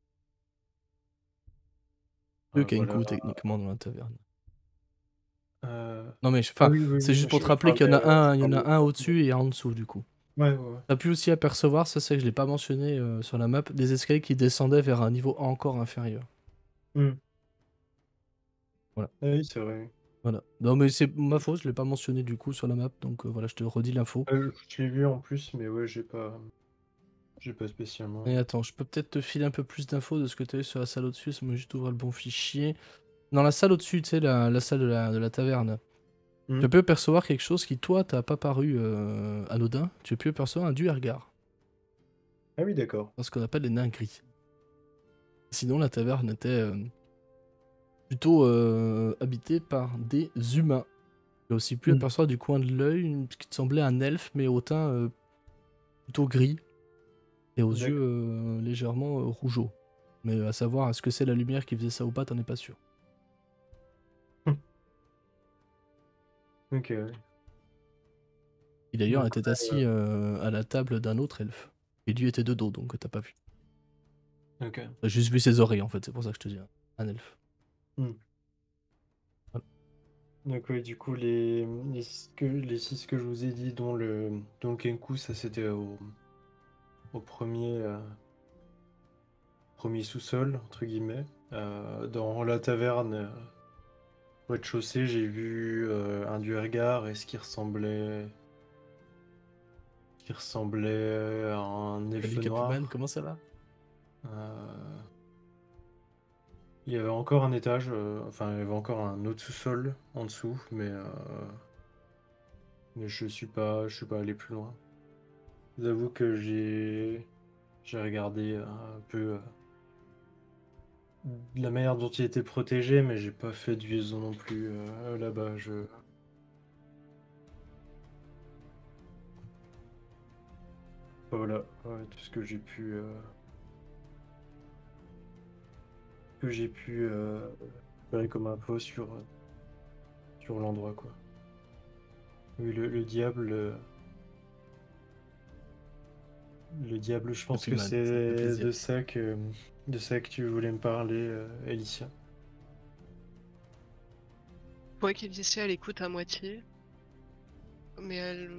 [SPEAKER 2] Deux
[SPEAKER 1] Voilà.
[SPEAKER 2] Kenku techniquement dans la taverne.
[SPEAKER 1] Euh,
[SPEAKER 2] Non mais
[SPEAKER 1] Ah oui, oui,
[SPEAKER 2] c'est
[SPEAKER 1] oui,
[SPEAKER 2] juste pour te
[SPEAKER 1] je
[SPEAKER 2] rappeler qu'il y en a
[SPEAKER 1] parlais, je
[SPEAKER 2] il y en a
[SPEAKER 1] parlais.
[SPEAKER 2] un au-dessus et un en dessous du coup.
[SPEAKER 1] Ouais, ouais, ouais.
[SPEAKER 2] T'as pu aussi apercevoir, ça c'est que je l'ai pas mentionné sur la map, des escaliers qui descendaient vers un niveau encore inférieur.
[SPEAKER 1] Hmm.
[SPEAKER 2] Voilà.
[SPEAKER 1] Ah oui, c'est vrai.
[SPEAKER 2] Voilà. Non mais c'est ma faute, je l'ai pas mentionné du coup sur la map, donc voilà, je te redis l'info.
[SPEAKER 1] Je l'ai vu en plus, mais ouais, j'ai pas spécialement.
[SPEAKER 2] Et attends, je peux peut-être te filer un peu plus d'infos de ce que tu as eu sur la salle au-dessus, ça me juste ouvrir le bon fichier. Dans la salle au-dessus, tu sais, la salle de la taverne,
[SPEAKER 1] Hmm.
[SPEAKER 2] tu peux percevoir quelque chose qui, toi, t'as pas paru anodin. Tu peux percevoir un duergar,
[SPEAKER 1] Ah oui, d'accord.
[SPEAKER 2] ce qu'on appelle les nains gris. Sinon, la taverne était plutôt habitée par des humains. Tu as aussi pu apercevoir du coin de l'œil ce qui te semblait un elfe, mais au teint plutôt gris et aux
[SPEAKER 1] D'accord.
[SPEAKER 2] yeux légèrement rougeaux. Mais à savoir, est-ce que c'est la lumière qui faisait ça ou pas, t'en es pas sûr.
[SPEAKER 1] Ok, ouais.
[SPEAKER 2] Et d'ailleurs,
[SPEAKER 1] Donc,
[SPEAKER 2] était assis à la table d'un autre elfe. Et lui était de dos, donc t'as pas vu.
[SPEAKER 1] ok.
[SPEAKER 2] T'as juste vu ses oreilles, en fait, c'est pour ça que je te dis. Un elfe.
[SPEAKER 1] Hmm.
[SPEAKER 2] Voilà.
[SPEAKER 1] Donc oui, du coup, les six que je vous ai dit, dont le Kenku, ça c'était au premier sous-sol, entre guillemets. Dans la taverne, au rez-de-chaussée, j'ai vu un duergar et ce qui ressemblait à un elfe
[SPEAKER 2] Salut Capuman,
[SPEAKER 1] noir.
[SPEAKER 2] comment ça va?
[SPEAKER 1] Euh, Il y avait encore un étage, enfin, il y avait encore un autre sous-sol en dessous, mais je suis pas allé plus loin. J'avoue que j'ai regardé un peu la manière dont il était protégé, mais j'ai pas fait de liaison non plus là-bas. Voilà, ouais, tout ce que j'ai pu récupérer comme info sur l'endroit, quoi. Oui, le diable. Le diable, je pense que
[SPEAKER 2] Capuman, ça me fait
[SPEAKER 1] c'est
[SPEAKER 2] plaisir.
[SPEAKER 1] de ça que tu voulais me parler, Alicia.
[SPEAKER 5] Je vois qu'Elicia, elle écoute à moitié, mais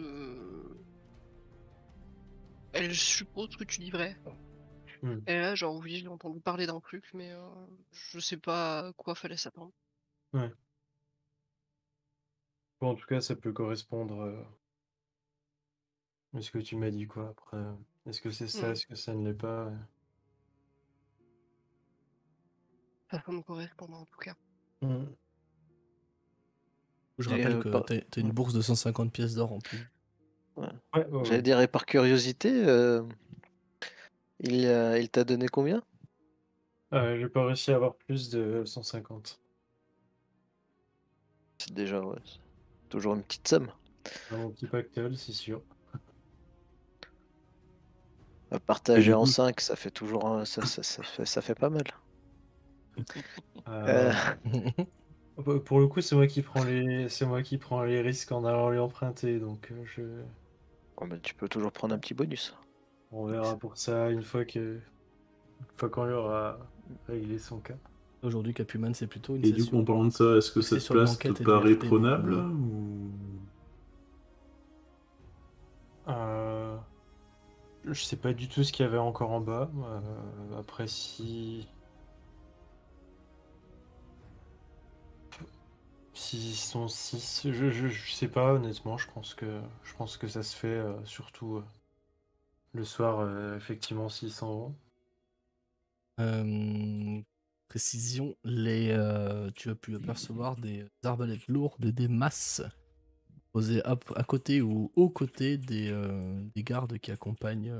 [SPEAKER 5] elle suppose que tu dis vrai.
[SPEAKER 1] Hmm.
[SPEAKER 5] Et là, genre, oui, j'ai entendu parler d'un truc, mais je sais pas à quoi fallait s'attendre.
[SPEAKER 1] Ouais. Bon, en tout cas, ça peut correspondre à ce que tu m'as dit, quoi. Après, est-ce que c'est ça,
[SPEAKER 5] Hmm.
[SPEAKER 1] est-ce que ça ne l'est pas?
[SPEAKER 5] Ça me correspond en tout cas.
[SPEAKER 1] Hmm.
[SPEAKER 2] Je
[SPEAKER 3] Et,
[SPEAKER 2] rappelle que t'as une
[SPEAKER 3] ouais,
[SPEAKER 2] bourse de 150 pièces d'or en plus.
[SPEAKER 3] ouais.
[SPEAKER 1] Ouais, ouais,
[SPEAKER 3] J'allais
[SPEAKER 1] ouais.
[SPEAKER 3] dire, et par curiosité, il t'a donné combien?
[SPEAKER 1] J'ai pas réussi à avoir plus de 150.
[SPEAKER 3] C'est déjà, ouais, c'est toujours une petite somme.
[SPEAKER 1] Dans mon petit pactole, c'est sûr.
[SPEAKER 3] À
[SPEAKER 4] Et
[SPEAKER 3] partager
[SPEAKER 4] du
[SPEAKER 3] en
[SPEAKER 4] coup,
[SPEAKER 3] 5, ça fait toujours ça fait pas mal.
[SPEAKER 1] Euh,
[SPEAKER 3] Euh,
[SPEAKER 1] pour le coup, c'est moi qui prends les risques en allant lui emprunter, donc
[SPEAKER 3] oh, bah, tu peux toujours prendre un petit bonus.
[SPEAKER 1] on verra pour ça une fois qu'on lui aura réglé son cas.
[SPEAKER 2] Aujourd'hui, Capuman, c'est plutôt une
[SPEAKER 4] et du coup, en
[SPEAKER 2] session
[SPEAKER 4] parlant de ça, est-ce que
[SPEAKER 2] axée
[SPEAKER 4] cette
[SPEAKER 2] sur
[SPEAKER 4] place te
[SPEAKER 2] l'enquête et du
[SPEAKER 4] paraît
[SPEAKER 2] RP. Donc,
[SPEAKER 4] prenable ou...
[SPEAKER 1] Euh, je sais pas du tout ce qu'il y avait encore en bas. Après, s'ils sont 6, je sais pas honnêtement. Je pense que ça se fait surtout le soir, effectivement, s'ils s'en vont.
[SPEAKER 2] Précision, tu as pu apercevoir des arbalètes lourdes et des masses posées à côté ou aux côtés des gardes qui accompagnent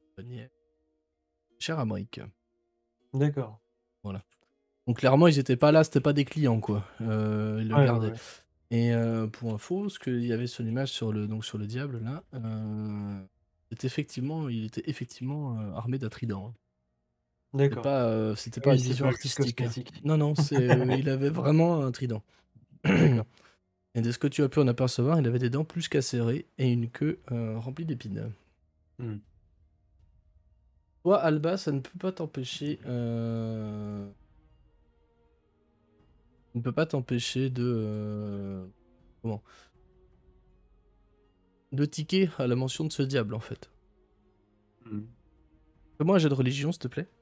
[SPEAKER 2] cher Amric.
[SPEAKER 1] D'accord.
[SPEAKER 2] Voilà. Donc clairement, ils étaient pas là, c'était pas des clients, quoi. Ils le
[SPEAKER 1] Ouais, ouais,
[SPEAKER 2] gardaient.
[SPEAKER 1] ouais.
[SPEAKER 2] Et pour info, ce qu'il y avait sur l'image sur le diable, là, il était effectivement armé d'un trident, hein.
[SPEAKER 1] D'accord.
[SPEAKER 2] C'était pas
[SPEAKER 1] Oui,
[SPEAKER 2] une
[SPEAKER 1] c'est
[SPEAKER 2] vision
[SPEAKER 1] pas juste
[SPEAKER 2] artistique, hein.
[SPEAKER 1] cosmétique.
[SPEAKER 2] Non, non, il avait vraiment un trident.
[SPEAKER 1] D'accord.
[SPEAKER 2] Et de ce que tu as pu en apercevoir, il avait des dents plus qu'acérées et une queue remplie d'épines.
[SPEAKER 1] Hmm.
[SPEAKER 2] Toi, Alba, ça ne peut pas t'empêcher. Ne peut pas t'empêcher comment de tiquer à la mention de ce diable, en fait.
[SPEAKER 4] Hmm.
[SPEAKER 2] Fais-moi un jet de religion, s'il te plaît.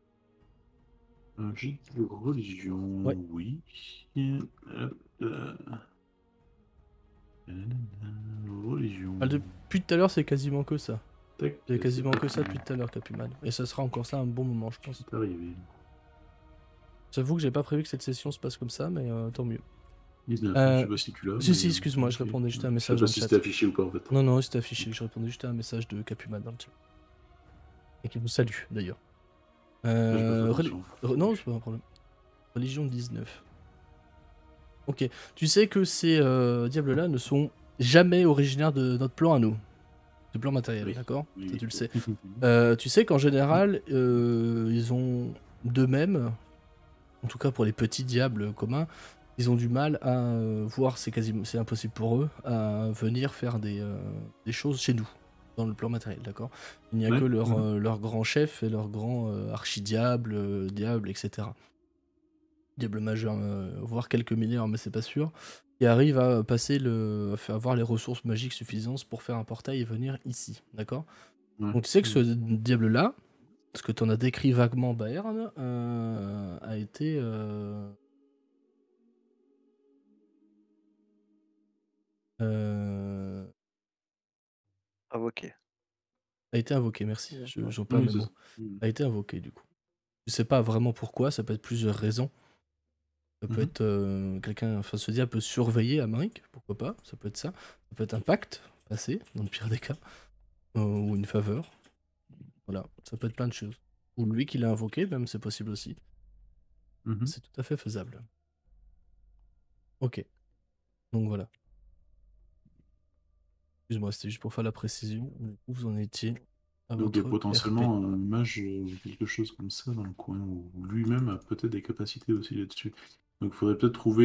[SPEAKER 4] Un jet de religion,
[SPEAKER 2] Ouais.
[SPEAKER 4] oui. Hop, religion.
[SPEAKER 2] Depuis tout à l'heure, c'est quasiment que ça.
[SPEAKER 4] Tac,
[SPEAKER 2] C'est
[SPEAKER 4] c'est
[SPEAKER 2] quasiment que ça
[SPEAKER 4] parti.
[SPEAKER 2] depuis tout à l'heure, Capuman. Et ça sera encore ça un bon moment, je pense.
[SPEAKER 4] C'est arrivé.
[SPEAKER 2] J'avoue que j'ai pas prévu que cette session se passe comme ça, mais tant mieux.
[SPEAKER 4] 19, je sais pas si tu l'as,
[SPEAKER 2] Si,
[SPEAKER 4] mais...
[SPEAKER 2] excuse-moi, je
[SPEAKER 4] ok.
[SPEAKER 2] répondais juste à un
[SPEAKER 4] Je sais
[SPEAKER 2] message
[SPEAKER 4] pas
[SPEAKER 2] dans le
[SPEAKER 4] si
[SPEAKER 2] chat.
[SPEAKER 4] c'était affiché ou pas, en fait.
[SPEAKER 2] Non, non, c'est affiché. Je répondais juste à un message de Capuman dans le chat. Et qui vous salue, d'ailleurs.
[SPEAKER 4] Là, j'ai pas fait
[SPEAKER 2] Reli-
[SPEAKER 4] attention.
[SPEAKER 2] Non, c'est pas un problème. Religion 19. Ok. Tu sais que ces diables-là ne sont jamais originaires de notre plan à nous. Du plan matériel,
[SPEAKER 4] Oui.
[SPEAKER 2] d'accord?
[SPEAKER 4] Oui,
[SPEAKER 2] Ça,
[SPEAKER 4] oui.
[SPEAKER 2] tu le sais. Tu sais qu'en général, ils ont d'eux-mêmes, en tout cas pour les petits diables communs, ils ont du mal à voir, c'est impossible pour eux, à venir faire des choses chez nous, dans le plan matériel, d'accord? Il n'y a
[SPEAKER 4] Ouais.
[SPEAKER 2] que leur grand chef et leur grand archidiable, diable, etc. Diable majeur, voire quelques mineurs, mais c'est pas sûr. qui arrive à passer avoir les ressources magiques suffisantes pour faire un portail et venir ici, d'accord?
[SPEAKER 4] Ouais.
[SPEAKER 2] Donc tu sais que ce diable-là, parce que tu en as décrit vaguement Baern, a été
[SPEAKER 3] Invoqué.
[SPEAKER 2] invoqué, merci, j'en perds
[SPEAKER 4] Oui,
[SPEAKER 2] mes
[SPEAKER 4] c'est
[SPEAKER 2] mots.
[SPEAKER 4] ça.
[SPEAKER 2] A été invoqué du coup. Je sais pas vraiment pourquoi, ça peut être plusieurs raisons. Ça peut
[SPEAKER 4] Mhm.
[SPEAKER 2] être quelqu'un, enfin ce diable peut surveiller Amérique, pourquoi pas, ça peut être ça. Ça peut être un pacte passé, dans le pire des cas, ou une faveur. Voilà, ça peut être plein de choses. Ou lui qui l'a invoqué, même c'est possible aussi.
[SPEAKER 4] Mhm.
[SPEAKER 2] C'est tout à fait faisable. Ok, donc voilà. Excuse-moi, c'était juste pour faire la précision. Du coup, vous en étiez à
[SPEAKER 4] Donc il y a
[SPEAKER 2] votre
[SPEAKER 4] potentiellement
[SPEAKER 2] RP.
[SPEAKER 4] un mage ou quelque chose comme ça dans le coin, ou lui-même a peut-être des capacités aussi là-dessus. Donc il faudrait peut-être trouver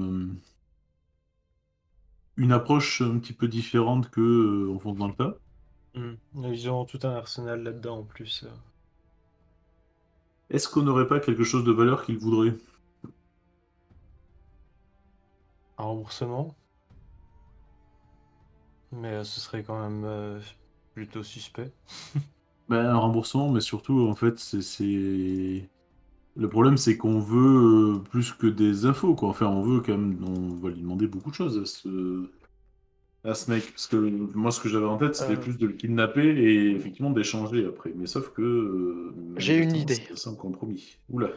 [SPEAKER 4] une approche un petit peu différente que en fond dans le tas.
[SPEAKER 1] Ils ont tout un arsenal là-dedans en plus.
[SPEAKER 4] Est-ce qu'on n'aurait pas quelque chose de valeur qu'il voudrait?
[SPEAKER 1] Un remboursement, mais ce serait quand même plutôt suspect.
[SPEAKER 4] Ben, un remboursement, mais surtout, en fait, le problème, c'est qu'on veut plus que des infos, quoi. Enfin, on veut quand même, on va lui demander beaucoup de choses à ce mec. Parce que moi, ce que j'avais en tête, c'était
[SPEAKER 3] Euh,
[SPEAKER 4] plus de le kidnapper et effectivement d'échanger après. Mais sauf que,
[SPEAKER 3] J'ai une
[SPEAKER 4] manifestement,
[SPEAKER 3] idée.
[SPEAKER 4] c'est assez un compromis. Oula.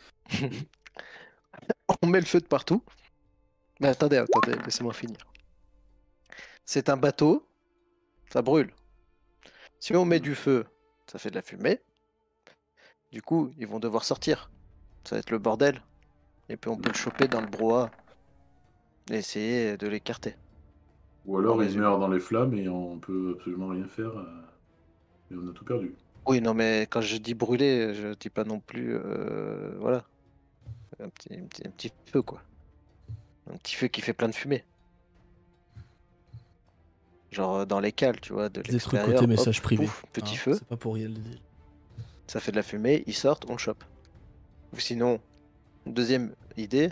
[SPEAKER 3] On met le feu de partout. Mais attendez, laissez-moi finir. C'est un bateau, ça brûle. Si on met du feu, ça fait de la fumée. Du coup, ils vont devoir sortir. Ça va être le bordel. Et puis on peut le choper dans le brouhaha et essayer de l'écarter.
[SPEAKER 4] Ou
[SPEAKER 3] En
[SPEAKER 4] alors, il
[SPEAKER 3] résumé.
[SPEAKER 4] meurt dans les flammes et on peut absolument rien faire. Et on a tout perdu.
[SPEAKER 3] Oui, non, mais quand je dis brûler, je dis pas non plus. Voilà. Un petit feu, quoi. Un petit feu qui fait plein de fumée. Genre dans les cales, tu vois, de
[SPEAKER 2] Des trucs côté
[SPEAKER 3] l'extérieur, hop,
[SPEAKER 2] message privé.
[SPEAKER 3] pouf, petit
[SPEAKER 2] Hein,
[SPEAKER 3] feu.
[SPEAKER 2] c'est pas pour rien le dire.
[SPEAKER 3] Ça fait de la fumée, ils sortent, on le chope. Ou sinon, deuxième idée,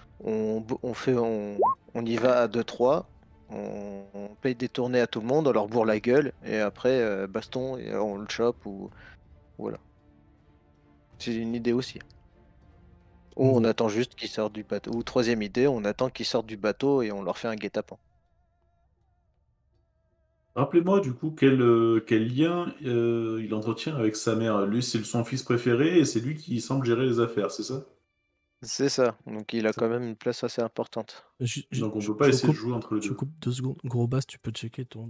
[SPEAKER 3] on y va à 2-3, on paye des tournées à tout le monde, on leur bourre la gueule, et après, baston, et on le chope, ou voilà. C'est une idée aussi. Ou on
[SPEAKER 2] Bon.
[SPEAKER 3] attend juste qu'ils sortent du bateau. Ou troisième idée, on attend qu'ils sortent du bateau et on leur fait un guet-apens.
[SPEAKER 4] Rappelez-moi du coup quel lien il entretient avec sa mère. Lui, c'est son fils préféré et c'est lui qui semble gérer les affaires, c'est ça?
[SPEAKER 3] C'est ça, donc il a quand même une place assez importante.
[SPEAKER 4] Donc on peut pas essayer de jouer entre les
[SPEAKER 2] Je
[SPEAKER 4] deux.
[SPEAKER 2] coupe 2 secondes. Gros bass, tu peux checker ton.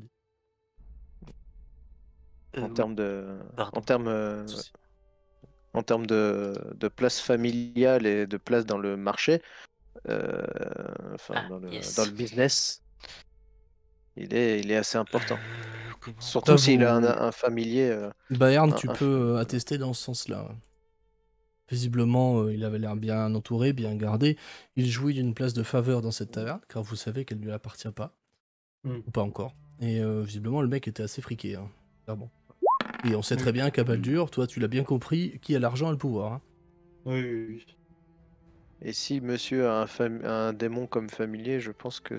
[SPEAKER 3] En
[SPEAKER 5] Oui.
[SPEAKER 3] termes de,
[SPEAKER 5] Pardon. Souci.
[SPEAKER 3] en termes de place familiale et de place dans le marché, enfin
[SPEAKER 5] Ah,
[SPEAKER 3] dans le
[SPEAKER 5] yes.
[SPEAKER 3] business, il est assez important.
[SPEAKER 5] Comment
[SPEAKER 3] Surtout s'il a
[SPEAKER 2] vous-
[SPEAKER 3] un familier.
[SPEAKER 2] Bayern,
[SPEAKER 3] Un-
[SPEAKER 2] tu
[SPEAKER 3] un
[SPEAKER 2] peux
[SPEAKER 3] famille-
[SPEAKER 2] attester dans ce sens-là. Visiblement, il avait l'air bien entouré, bien gardé. Il jouit d'une place de faveur dans cette taverne, car vous savez qu'elle ne lui appartient pas.
[SPEAKER 1] Hmm.
[SPEAKER 2] Ou pas encore. Et visiblement, le mec était assez friqué. Hein. Clairement. Et on sait
[SPEAKER 1] Oui.
[SPEAKER 2] très bien qu'à Baldur, toi, tu l'as bien compris, qui a l'argent a le pouvoir. Hein.
[SPEAKER 1] Oui, oui, oui.
[SPEAKER 3] Et si monsieur a un démon comme familier, je pense que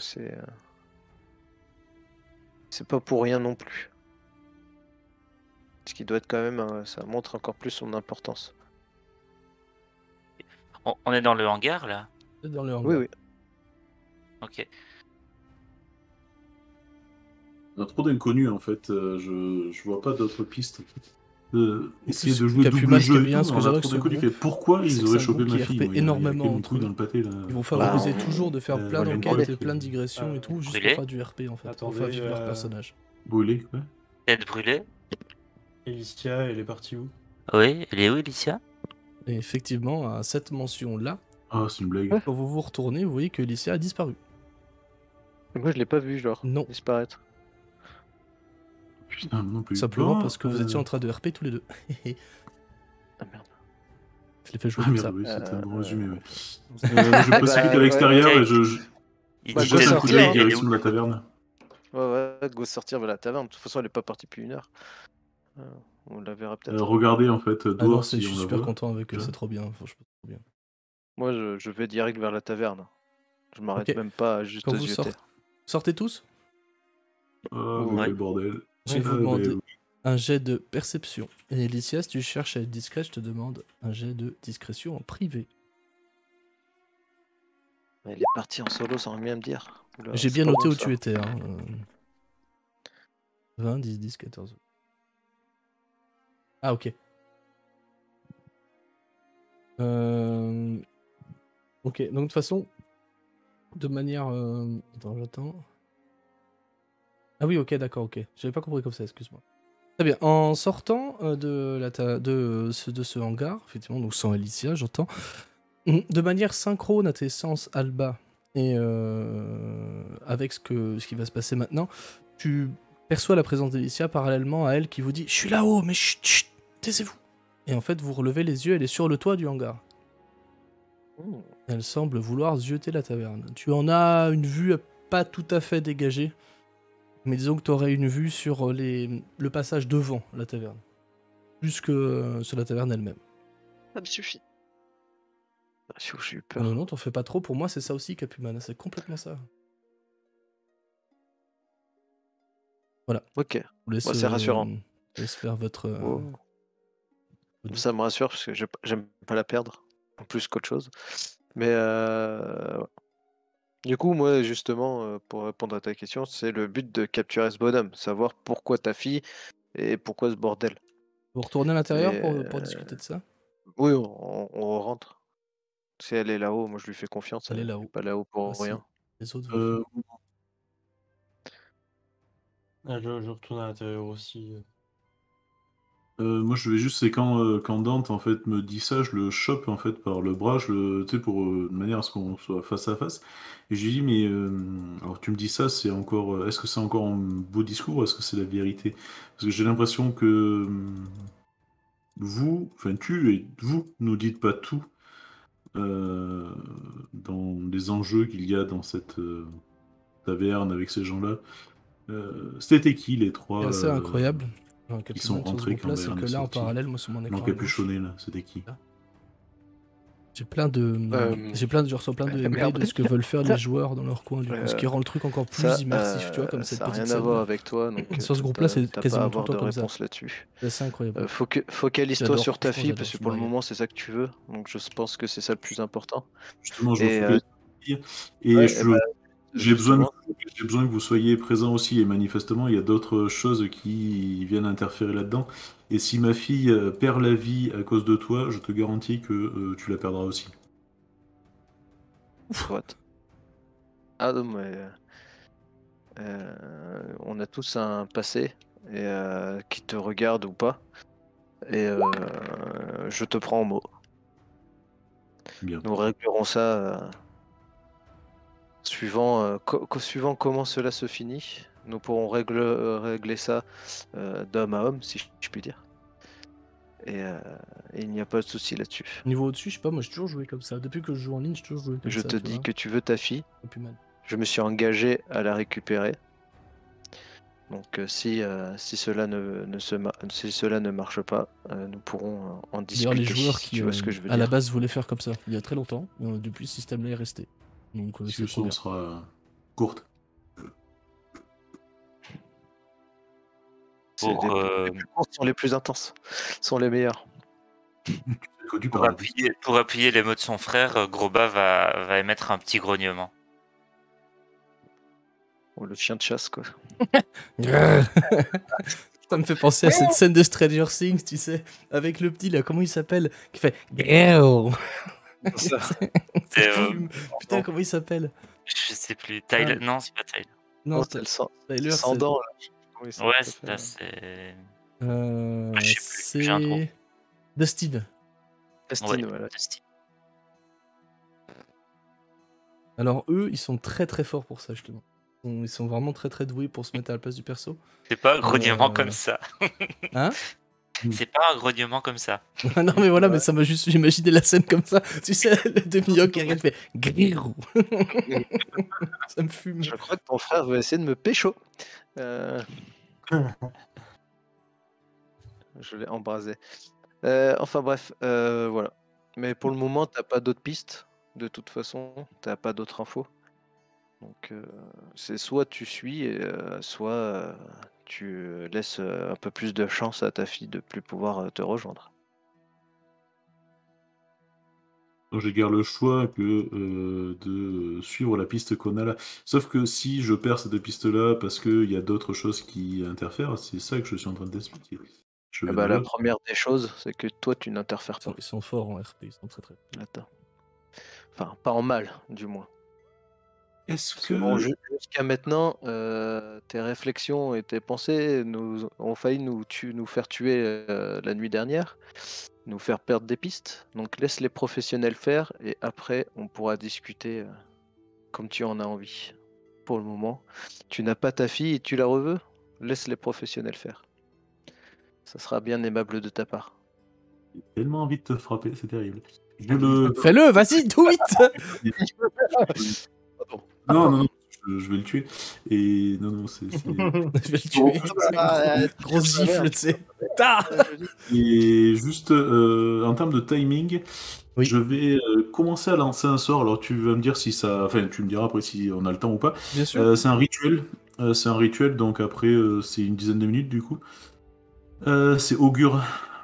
[SPEAKER 3] c'est pas pour rien non plus. Ce qui doit être quand même, ça montre encore plus son importance.
[SPEAKER 6] On est dans le hangar là?
[SPEAKER 2] C'est dans le hangar.
[SPEAKER 3] Oui, oui.
[SPEAKER 6] Ok.
[SPEAKER 4] On a trop d'inconnus en fait, je vois pas d'autres pistes. Essayer
[SPEAKER 2] plus,
[SPEAKER 4] de jouer
[SPEAKER 2] Capumas,
[SPEAKER 4] double
[SPEAKER 2] ce qui est
[SPEAKER 4] jeu et
[SPEAKER 2] bien,
[SPEAKER 4] tout,
[SPEAKER 2] ce
[SPEAKER 4] mais
[SPEAKER 2] que
[SPEAKER 4] on a
[SPEAKER 2] j'adore
[SPEAKER 4] trop
[SPEAKER 2] avec ce
[SPEAKER 4] d'inconnus.
[SPEAKER 2] groupe,
[SPEAKER 4] Fait pourquoi
[SPEAKER 2] c'est
[SPEAKER 4] ils
[SPEAKER 2] que
[SPEAKER 4] auraient
[SPEAKER 2] c'est un
[SPEAKER 4] chopé
[SPEAKER 2] groupe
[SPEAKER 4] ma
[SPEAKER 2] qui
[SPEAKER 4] fille?
[SPEAKER 2] RP
[SPEAKER 4] Moi, il y a
[SPEAKER 2] énormément
[SPEAKER 4] quel
[SPEAKER 2] entre
[SPEAKER 4] couille dans
[SPEAKER 2] eux.
[SPEAKER 4] le pâté là?
[SPEAKER 2] Ils vont
[SPEAKER 3] Bah,
[SPEAKER 2] favoriser
[SPEAKER 3] on-
[SPEAKER 2] toujours de faire plein
[SPEAKER 4] Voilà, une
[SPEAKER 2] d'enquêtes
[SPEAKER 4] grotte,
[SPEAKER 2] et plein de digressions et tout, juste pour
[SPEAKER 6] Brûlé.
[SPEAKER 2] faire du RP en fait, pour
[SPEAKER 1] Attendez,
[SPEAKER 2] faire vivre leur personnage.
[SPEAKER 4] brûlé, quoi.
[SPEAKER 6] Tête brûlée.
[SPEAKER 1] Elicia, elle est partie où?
[SPEAKER 6] Oui, elle est où, Alicia?
[SPEAKER 2] Et effectivement, à cette mention-là,
[SPEAKER 4] Ah, c'est une blague.
[SPEAKER 3] Ouais.
[SPEAKER 2] quand vous vous retournez, vous voyez que Lycia a disparu.
[SPEAKER 3] Moi, je l'ai pas vu, genre,
[SPEAKER 2] Non,
[SPEAKER 3] disparaître.
[SPEAKER 4] Putain, non plus.
[SPEAKER 2] simplement
[SPEAKER 4] Bon,
[SPEAKER 2] parce que vous étiez en train de RP tous les deux.
[SPEAKER 3] Ah merde.
[SPEAKER 2] Je l'ai fait jouer
[SPEAKER 4] Ah
[SPEAKER 2] comme ça.
[SPEAKER 4] merde, oui, c'était un bon résumé, ouais.
[SPEAKER 2] Euh,
[SPEAKER 4] Je me précipite à l'extérieur
[SPEAKER 6] ouais.
[SPEAKER 4] et je
[SPEAKER 6] Il
[SPEAKER 3] Bah,
[SPEAKER 6] dit
[SPEAKER 3] go
[SPEAKER 4] jette un
[SPEAKER 6] tête
[SPEAKER 4] coup
[SPEAKER 3] sortir,
[SPEAKER 4] d'œil
[SPEAKER 3] hein.
[SPEAKER 6] brûlée, elle est
[SPEAKER 4] direction
[SPEAKER 6] où?
[SPEAKER 4] de la taverne.
[SPEAKER 3] Ouais, go sortir vers la taverne. De toute façon, elle est pas partie depuis 1 heure. Euh, On la verra peut-être.
[SPEAKER 4] Regardez en fait
[SPEAKER 2] Ah non,
[SPEAKER 4] dehors
[SPEAKER 2] je
[SPEAKER 4] si
[SPEAKER 2] suis
[SPEAKER 4] on la
[SPEAKER 2] super
[SPEAKER 4] voit.
[SPEAKER 2] content avec eux,
[SPEAKER 4] déjà.
[SPEAKER 2] c'est trop bien, franchement, trop bien.
[SPEAKER 3] Moi, je vais direct vers la taverne. Je m'arrête
[SPEAKER 2] Ok.
[SPEAKER 3] même pas à juste
[SPEAKER 2] Quand vous
[SPEAKER 3] zioter.
[SPEAKER 2] sortez tous,
[SPEAKER 4] Ah,
[SPEAKER 3] Oui.
[SPEAKER 4] mais
[SPEAKER 6] Ouais.
[SPEAKER 4] quel bordel.
[SPEAKER 2] je vais vous
[SPEAKER 4] Ah,
[SPEAKER 2] demander
[SPEAKER 4] oui.
[SPEAKER 2] un jet de perception. Et Alicia, si tu cherches à être discret, je te demande un jet de discrétion en privé.
[SPEAKER 3] Il est parti en solo sans rien me dire. Oula,
[SPEAKER 2] J'ai
[SPEAKER 3] c'est
[SPEAKER 2] bien
[SPEAKER 3] pas
[SPEAKER 2] noté
[SPEAKER 3] bon,
[SPEAKER 2] où
[SPEAKER 3] ça.
[SPEAKER 2] tu étais. Hein. 20, 10, 10, 14. Ah, ok. Ok, donc de toute façon, de manière... Attends, j'attends. Ah oui, ok, d'accord, ok. J'avais pas compris comme ça, excuse-moi. Très bien. En sortant de ce hangar, effectivement, donc sans Alicia, j'entends, de manière synchrone à tes sens, Alba, et avec ce qui va se passer maintenant, tu perçois la présence d'Alicia parallèlement à elle qui vous dit « Je suis là-haut, mais chut, chut, taisez-vous !» Et en fait, vous relevez les yeux, elle est sur le toit du hangar.
[SPEAKER 3] Mmh.
[SPEAKER 2] Elle semble vouloir zioter la taverne. Tu en as une vue pas tout à fait dégagée, mais disons que tu aurais une vue sur le passage devant la taverne, plus que sur la taverne elle-même.
[SPEAKER 5] Ça me suffit.
[SPEAKER 3] J'ai eu
[SPEAKER 2] Ah non,
[SPEAKER 3] peur.
[SPEAKER 2] non, t'en fais pas trop, pour moi c'est ça aussi, Capuman, c'est complètement ça.
[SPEAKER 3] Ok.
[SPEAKER 2] Je vous laisse,
[SPEAKER 3] C'est rassurant.
[SPEAKER 2] je laisse faire votre...
[SPEAKER 3] Oh.
[SPEAKER 2] votre-
[SPEAKER 3] Ça me rassure parce que j'aime pas la perdre, en plus qu'autre chose. Mais ouais. Du coup, moi, justement, pour répondre à ta question, c'est le but de capturer ce bonhomme, savoir pourquoi ta fille et pourquoi ce bordel.
[SPEAKER 2] Vous retournez à l'intérieur
[SPEAKER 3] Et
[SPEAKER 2] pour discuter de ça.
[SPEAKER 3] oui, on rentre. Si elle est là-haut, moi je lui fais confiance,
[SPEAKER 2] Elle est
[SPEAKER 3] elle est
[SPEAKER 2] là-haut.
[SPEAKER 3] pas là-haut pour
[SPEAKER 2] Voici.
[SPEAKER 3] rien.
[SPEAKER 2] Les autres veulent faire.
[SPEAKER 1] Je retourne à l'intérieur aussi.
[SPEAKER 4] Moi, je vais juste, c'est quand Dante en fait me dit ça, je le chope en fait par le bras, tu sais, pour de manière à ce qu'on soit face à face. Et je lui dis, mais alors tu me dis ça, c'est encore, est-ce que c'est encore un beau discours ou est-ce que c'est la vérité? Parce que j'ai l'impression que vous, enfin tu et vous, nous dites pas tout euh, dans les enjeux qu'il y a dans cette taverne avec ces gens-là. C'était qui les
[SPEAKER 2] C'est
[SPEAKER 4] trois
[SPEAKER 2] assez incroyable,
[SPEAKER 4] qui sont
[SPEAKER 2] Capuman, sur ce
[SPEAKER 4] rentrés quand
[SPEAKER 2] groupe-là, c'est
[SPEAKER 4] Bayern
[SPEAKER 2] que
[SPEAKER 4] est
[SPEAKER 2] là, en
[SPEAKER 4] sorti?
[SPEAKER 2] parallèle, moi, sur mon écran à gauche,
[SPEAKER 4] L'encapuchonné là, c'était qui?
[SPEAKER 2] j'ai plein de, je reçois plein de MP
[SPEAKER 3] Merde.
[SPEAKER 2] de ce que veulent faire les joueurs dans leur coin, du coup, ce qui
[SPEAKER 3] Euh,
[SPEAKER 2] rend le truc encore plus
[SPEAKER 3] Ça,
[SPEAKER 2] immersif, tu vois, comme cette
[SPEAKER 3] ça a
[SPEAKER 2] petite
[SPEAKER 3] rien à voir
[SPEAKER 2] scène-là.
[SPEAKER 3] avec toi, donc
[SPEAKER 2] Sur ce groupe-là, c'est
[SPEAKER 3] t'as pas à
[SPEAKER 2] quasiment tout le
[SPEAKER 3] avoir
[SPEAKER 2] temps
[SPEAKER 3] de
[SPEAKER 2] comme ça.
[SPEAKER 3] réponse là-dessus.
[SPEAKER 2] C'est assez incroyable.
[SPEAKER 3] Focalise-toi
[SPEAKER 2] J'adore,
[SPEAKER 3] sur ta
[SPEAKER 2] franchement,
[SPEAKER 3] fille,
[SPEAKER 2] j'adore,
[SPEAKER 3] parce que
[SPEAKER 2] je
[SPEAKER 3] pour le
[SPEAKER 2] me régale.
[SPEAKER 3] moment c'est ça que tu veux, donc je pense que c'est ça le plus important.
[SPEAKER 4] Justement, je me
[SPEAKER 3] Et
[SPEAKER 4] focalise sur le pire. Et
[SPEAKER 3] ouais, bah,
[SPEAKER 4] j'ai besoin,
[SPEAKER 3] justement,
[SPEAKER 4] j'ai besoin que vous soyez présents aussi. Et manifestement, il y a d'autres choses qui viennent interférer là-dedans. Et si ma fille perd la vie à cause de toi, je te garantis que tu la perdras aussi.
[SPEAKER 3] what? Ah non, mais on a tous un passé et qui te regarde ou pas. Et je te prends en mot.
[SPEAKER 4] Bien.
[SPEAKER 3] Nous réglerons ça suivant comment cela se finit. Nous pourrons régler ça d'homme à homme, si je puis dire. Et il n'y a pas de souci là-dessus.
[SPEAKER 2] Niveau au-dessus, je sais pas, moi j'ai toujours joué comme ça. Depuis que je joue en ligne, j'ai toujours joué comme
[SPEAKER 3] Je
[SPEAKER 2] ça,
[SPEAKER 3] te
[SPEAKER 2] tu
[SPEAKER 3] dis
[SPEAKER 2] vois.
[SPEAKER 3] que tu veux ta fille.
[SPEAKER 2] C'est plus mal.
[SPEAKER 3] Je me suis engagé à la récupérer. Donc si cela si cela ne marche pas, nous pourrons en
[SPEAKER 2] D'ailleurs, les
[SPEAKER 3] discuter,
[SPEAKER 2] joueurs
[SPEAKER 3] si
[SPEAKER 2] qui,
[SPEAKER 3] tu vois ce que je veux
[SPEAKER 2] à la
[SPEAKER 3] dire.
[SPEAKER 2] base, voulaient faire comme ça, il y a très longtemps, depuis ce système-là est resté. Donc c'est trop
[SPEAKER 4] Discussion
[SPEAKER 2] bien.
[SPEAKER 4] sera courte.
[SPEAKER 6] Pour,
[SPEAKER 3] Les plus courtes sont les plus intenses, sont les meilleures.
[SPEAKER 4] Que tu
[SPEAKER 6] pour,
[SPEAKER 4] parles.
[SPEAKER 6] appuyer les mots de son frère, Groba va émettre un petit grognement.
[SPEAKER 3] Oh, le chien de chasse, quoi.
[SPEAKER 2] Ça me fait penser à cette scène de Stranger Things, tu sais, avec le petit là, comment il s'appelle, qui fait Grrrr.
[SPEAKER 3] Ça.
[SPEAKER 6] C'est,
[SPEAKER 2] Putain, comment il s'appelle?
[SPEAKER 6] je sais plus. Tyler.
[SPEAKER 2] Ah,
[SPEAKER 6] non, c'est pas Tyler.
[SPEAKER 2] Non,
[SPEAKER 3] c'est le
[SPEAKER 2] Tyler,
[SPEAKER 3] sans
[SPEAKER 2] c'est...
[SPEAKER 3] dents, là. Je sais plus comment il
[SPEAKER 6] Ouais,
[SPEAKER 3] s'appelle,
[SPEAKER 6] là, c'est. Je sais plus,
[SPEAKER 2] c'est
[SPEAKER 6] j'ai un trou.
[SPEAKER 2] Dustin.
[SPEAKER 3] Dustin,
[SPEAKER 6] Ouais,
[SPEAKER 3] voilà.
[SPEAKER 6] Dusty.
[SPEAKER 2] Alors eux, ils sont très très forts pour ça, justement. Ils sont vraiment très très doués pour se mettre à la place du perso.
[SPEAKER 6] C'est pas un grognement comme ça.
[SPEAKER 2] Hein?
[SPEAKER 6] C'est pas un grognement comme ça.
[SPEAKER 2] Non mais voilà,
[SPEAKER 3] Ouais.
[SPEAKER 2] mais ça m'a juste... J'imaginais la scène comme ça. Tu sais, le demi-hoc qui regarde fait Grrrr. Ça me fume.
[SPEAKER 3] Je crois que ton frère veut essayer de me pécho. Je l'ai embrasé. Enfin bref, voilà. Mais pour le moment, t'as pas d'autres pistes. De toute façon, t'as pas d'autres infos. Donc c'est soit tu suis, soit tu laisses un peu plus de chance à ta fille de plus pouvoir te rejoindre.
[SPEAKER 4] Donc, j'ai guère le choix que de suivre la piste qu'on a là. Sauf que si je perds cette piste-là parce qu'il y a d'autres choses qui interfèrent, c'est ça que je suis en train d'expliquer. Je
[SPEAKER 3] Eh
[SPEAKER 4] vais
[SPEAKER 3] ben,
[SPEAKER 4] de
[SPEAKER 3] la
[SPEAKER 4] l'autre.
[SPEAKER 3] première des choses, c'est que toi, tu n'interfères pas
[SPEAKER 2] Ils sont forts en RP, ils sont très très forts.
[SPEAKER 3] là-dedans. Enfin, pas en mal, du moins.
[SPEAKER 4] Est-ce
[SPEAKER 3] Parce que bon,
[SPEAKER 4] que...
[SPEAKER 3] jusqu'à maintenant, tes réflexions et tes pensées ont failli nous faire tuer la nuit dernière, nous faire perdre des pistes. Donc laisse les professionnels faire et après, on pourra discuter comme tu en as envie. Pour le moment, tu n'as pas ta fille et tu la veux? Laisse les professionnels faire. Ça sera bien aimable de ta part.
[SPEAKER 4] J'ai tellement envie de te frapper, c'est terrible. Je
[SPEAKER 3] Allez.
[SPEAKER 4] le...
[SPEAKER 2] Fais-le, vas-y, do it.
[SPEAKER 3] Pardon.
[SPEAKER 4] Non, non, non, je vais le tuer. Et non, non, c'est...
[SPEAKER 2] Je vais le
[SPEAKER 4] Bon.
[SPEAKER 2] tuer.
[SPEAKER 3] Ah,
[SPEAKER 2] Grosse
[SPEAKER 3] ça a l'air.
[SPEAKER 2] gifle, tu sais. Ta
[SPEAKER 4] Et juste en termes de timing,
[SPEAKER 2] Oui.
[SPEAKER 4] je vais commencer à lancer un sort. Alors tu vas me dire si ça... Enfin, tu me diras après si on a le temps ou pas.
[SPEAKER 2] Bien sûr.
[SPEAKER 4] C'est un rituel. C'est un rituel, donc après, c'est une dizaine de minutes du coup. C'est augure.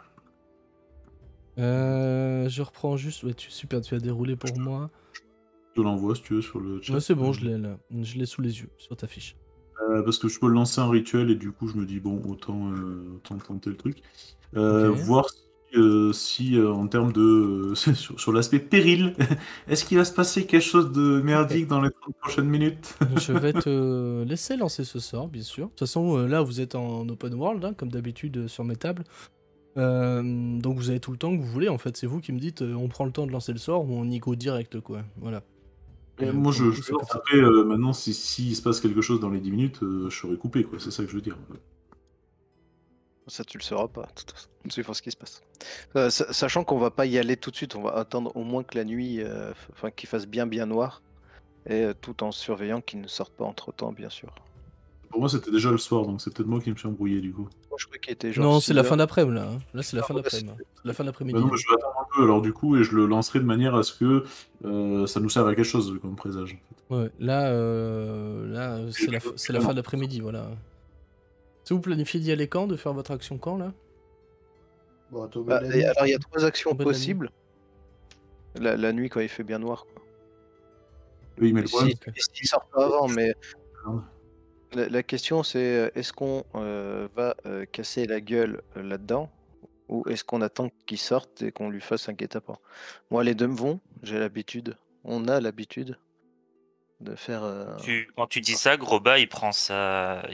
[SPEAKER 2] Je reprends juste. Ouais, super, tu as déroulé pour moi.
[SPEAKER 4] Je te l'envoie si tu veux sur le chat.
[SPEAKER 2] Ouais, c'est bon, je l'ai là. Je l'ai sous les yeux, sur ta fiche.
[SPEAKER 4] Parce que je peux lancer un rituel et du coup je me dis bon autant tenter le truc.
[SPEAKER 2] Ok.
[SPEAKER 4] Voir si en termes de sur l'aspect péril, est-ce qu'il va se passer quelque chose de merdique dans les 30 prochaines minutes?
[SPEAKER 2] Je vais te laisser lancer ce sort, bien sûr. De toute façon, là, vous êtes en open world, hein, comme d'habitude sur mes tables. Donc vous avez tout le temps que vous voulez, en fait. C'est vous qui me dites, on prend le temps de lancer le sort ou on y go direct, quoi. Voilà.
[SPEAKER 4] Et moi
[SPEAKER 2] Pour le
[SPEAKER 4] je
[SPEAKER 2] coup, c'est
[SPEAKER 4] lance
[SPEAKER 2] comme ça.
[SPEAKER 4] après maintenant s'il se passe quelque chose dans les 10 minutes, je serai coupé quoi, c'est ça que je veux dire.
[SPEAKER 3] Ça, tu le sauras pas, de toute façon. Tu vois ce qui se passe. Sachant qu'on va pas y aller tout de suite, on va attendre au moins que la nuit, enfin qu'il fasse bien noir, et tout en surveillant qu'il ne sorte pas entre temps, bien sûr.
[SPEAKER 4] Pour moi c'était déjà le soir donc c'est peut-être moi qui me suis embrouillé du coup.
[SPEAKER 3] Moi, je crois qu'il était genre
[SPEAKER 2] Non,
[SPEAKER 3] 6
[SPEAKER 2] c'est la
[SPEAKER 3] heures.
[SPEAKER 2] fin d'après-midi, là. Hein. Là, c'est la fin
[SPEAKER 3] Ouais,
[SPEAKER 2] d'après-midi. C'est la fin
[SPEAKER 4] Bah
[SPEAKER 2] d'après-midi.
[SPEAKER 4] non, mais je vais attendre un peu alors du coup et je le lancerai de manière à ce que ça nous serve à quelque chose comme présage.
[SPEAKER 2] Ouais, là, c'est la fin d'après-midi, voilà. Si vous planifiez d'y aller quand, de faire votre action quand, là?
[SPEAKER 1] Bon, tomber
[SPEAKER 3] Bah,
[SPEAKER 1] la
[SPEAKER 3] et
[SPEAKER 1] nuit.
[SPEAKER 3] alors, il y a 3 actions
[SPEAKER 2] Tomber de la nuit.
[SPEAKER 3] possibles. La nuit, quand il fait bien noir, quoi.
[SPEAKER 4] Oui, mais le
[SPEAKER 3] Et
[SPEAKER 4] problème,
[SPEAKER 3] s'il sort pas avant, mais
[SPEAKER 4] c'est
[SPEAKER 3] la question c'est est-ce qu'on va casser la gueule là-dedans ou est-ce qu'on attend qu'il sorte et qu'on lui fasse un guet-apens? Moi, les deux me vont, j'ai l'habitude, on a l'habitude de faire.
[SPEAKER 6] Quand tu dis ça, Groba, il prend son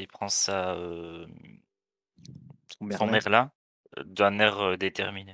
[SPEAKER 3] son merlin.
[SPEAKER 6] merlin d'un air déterminé.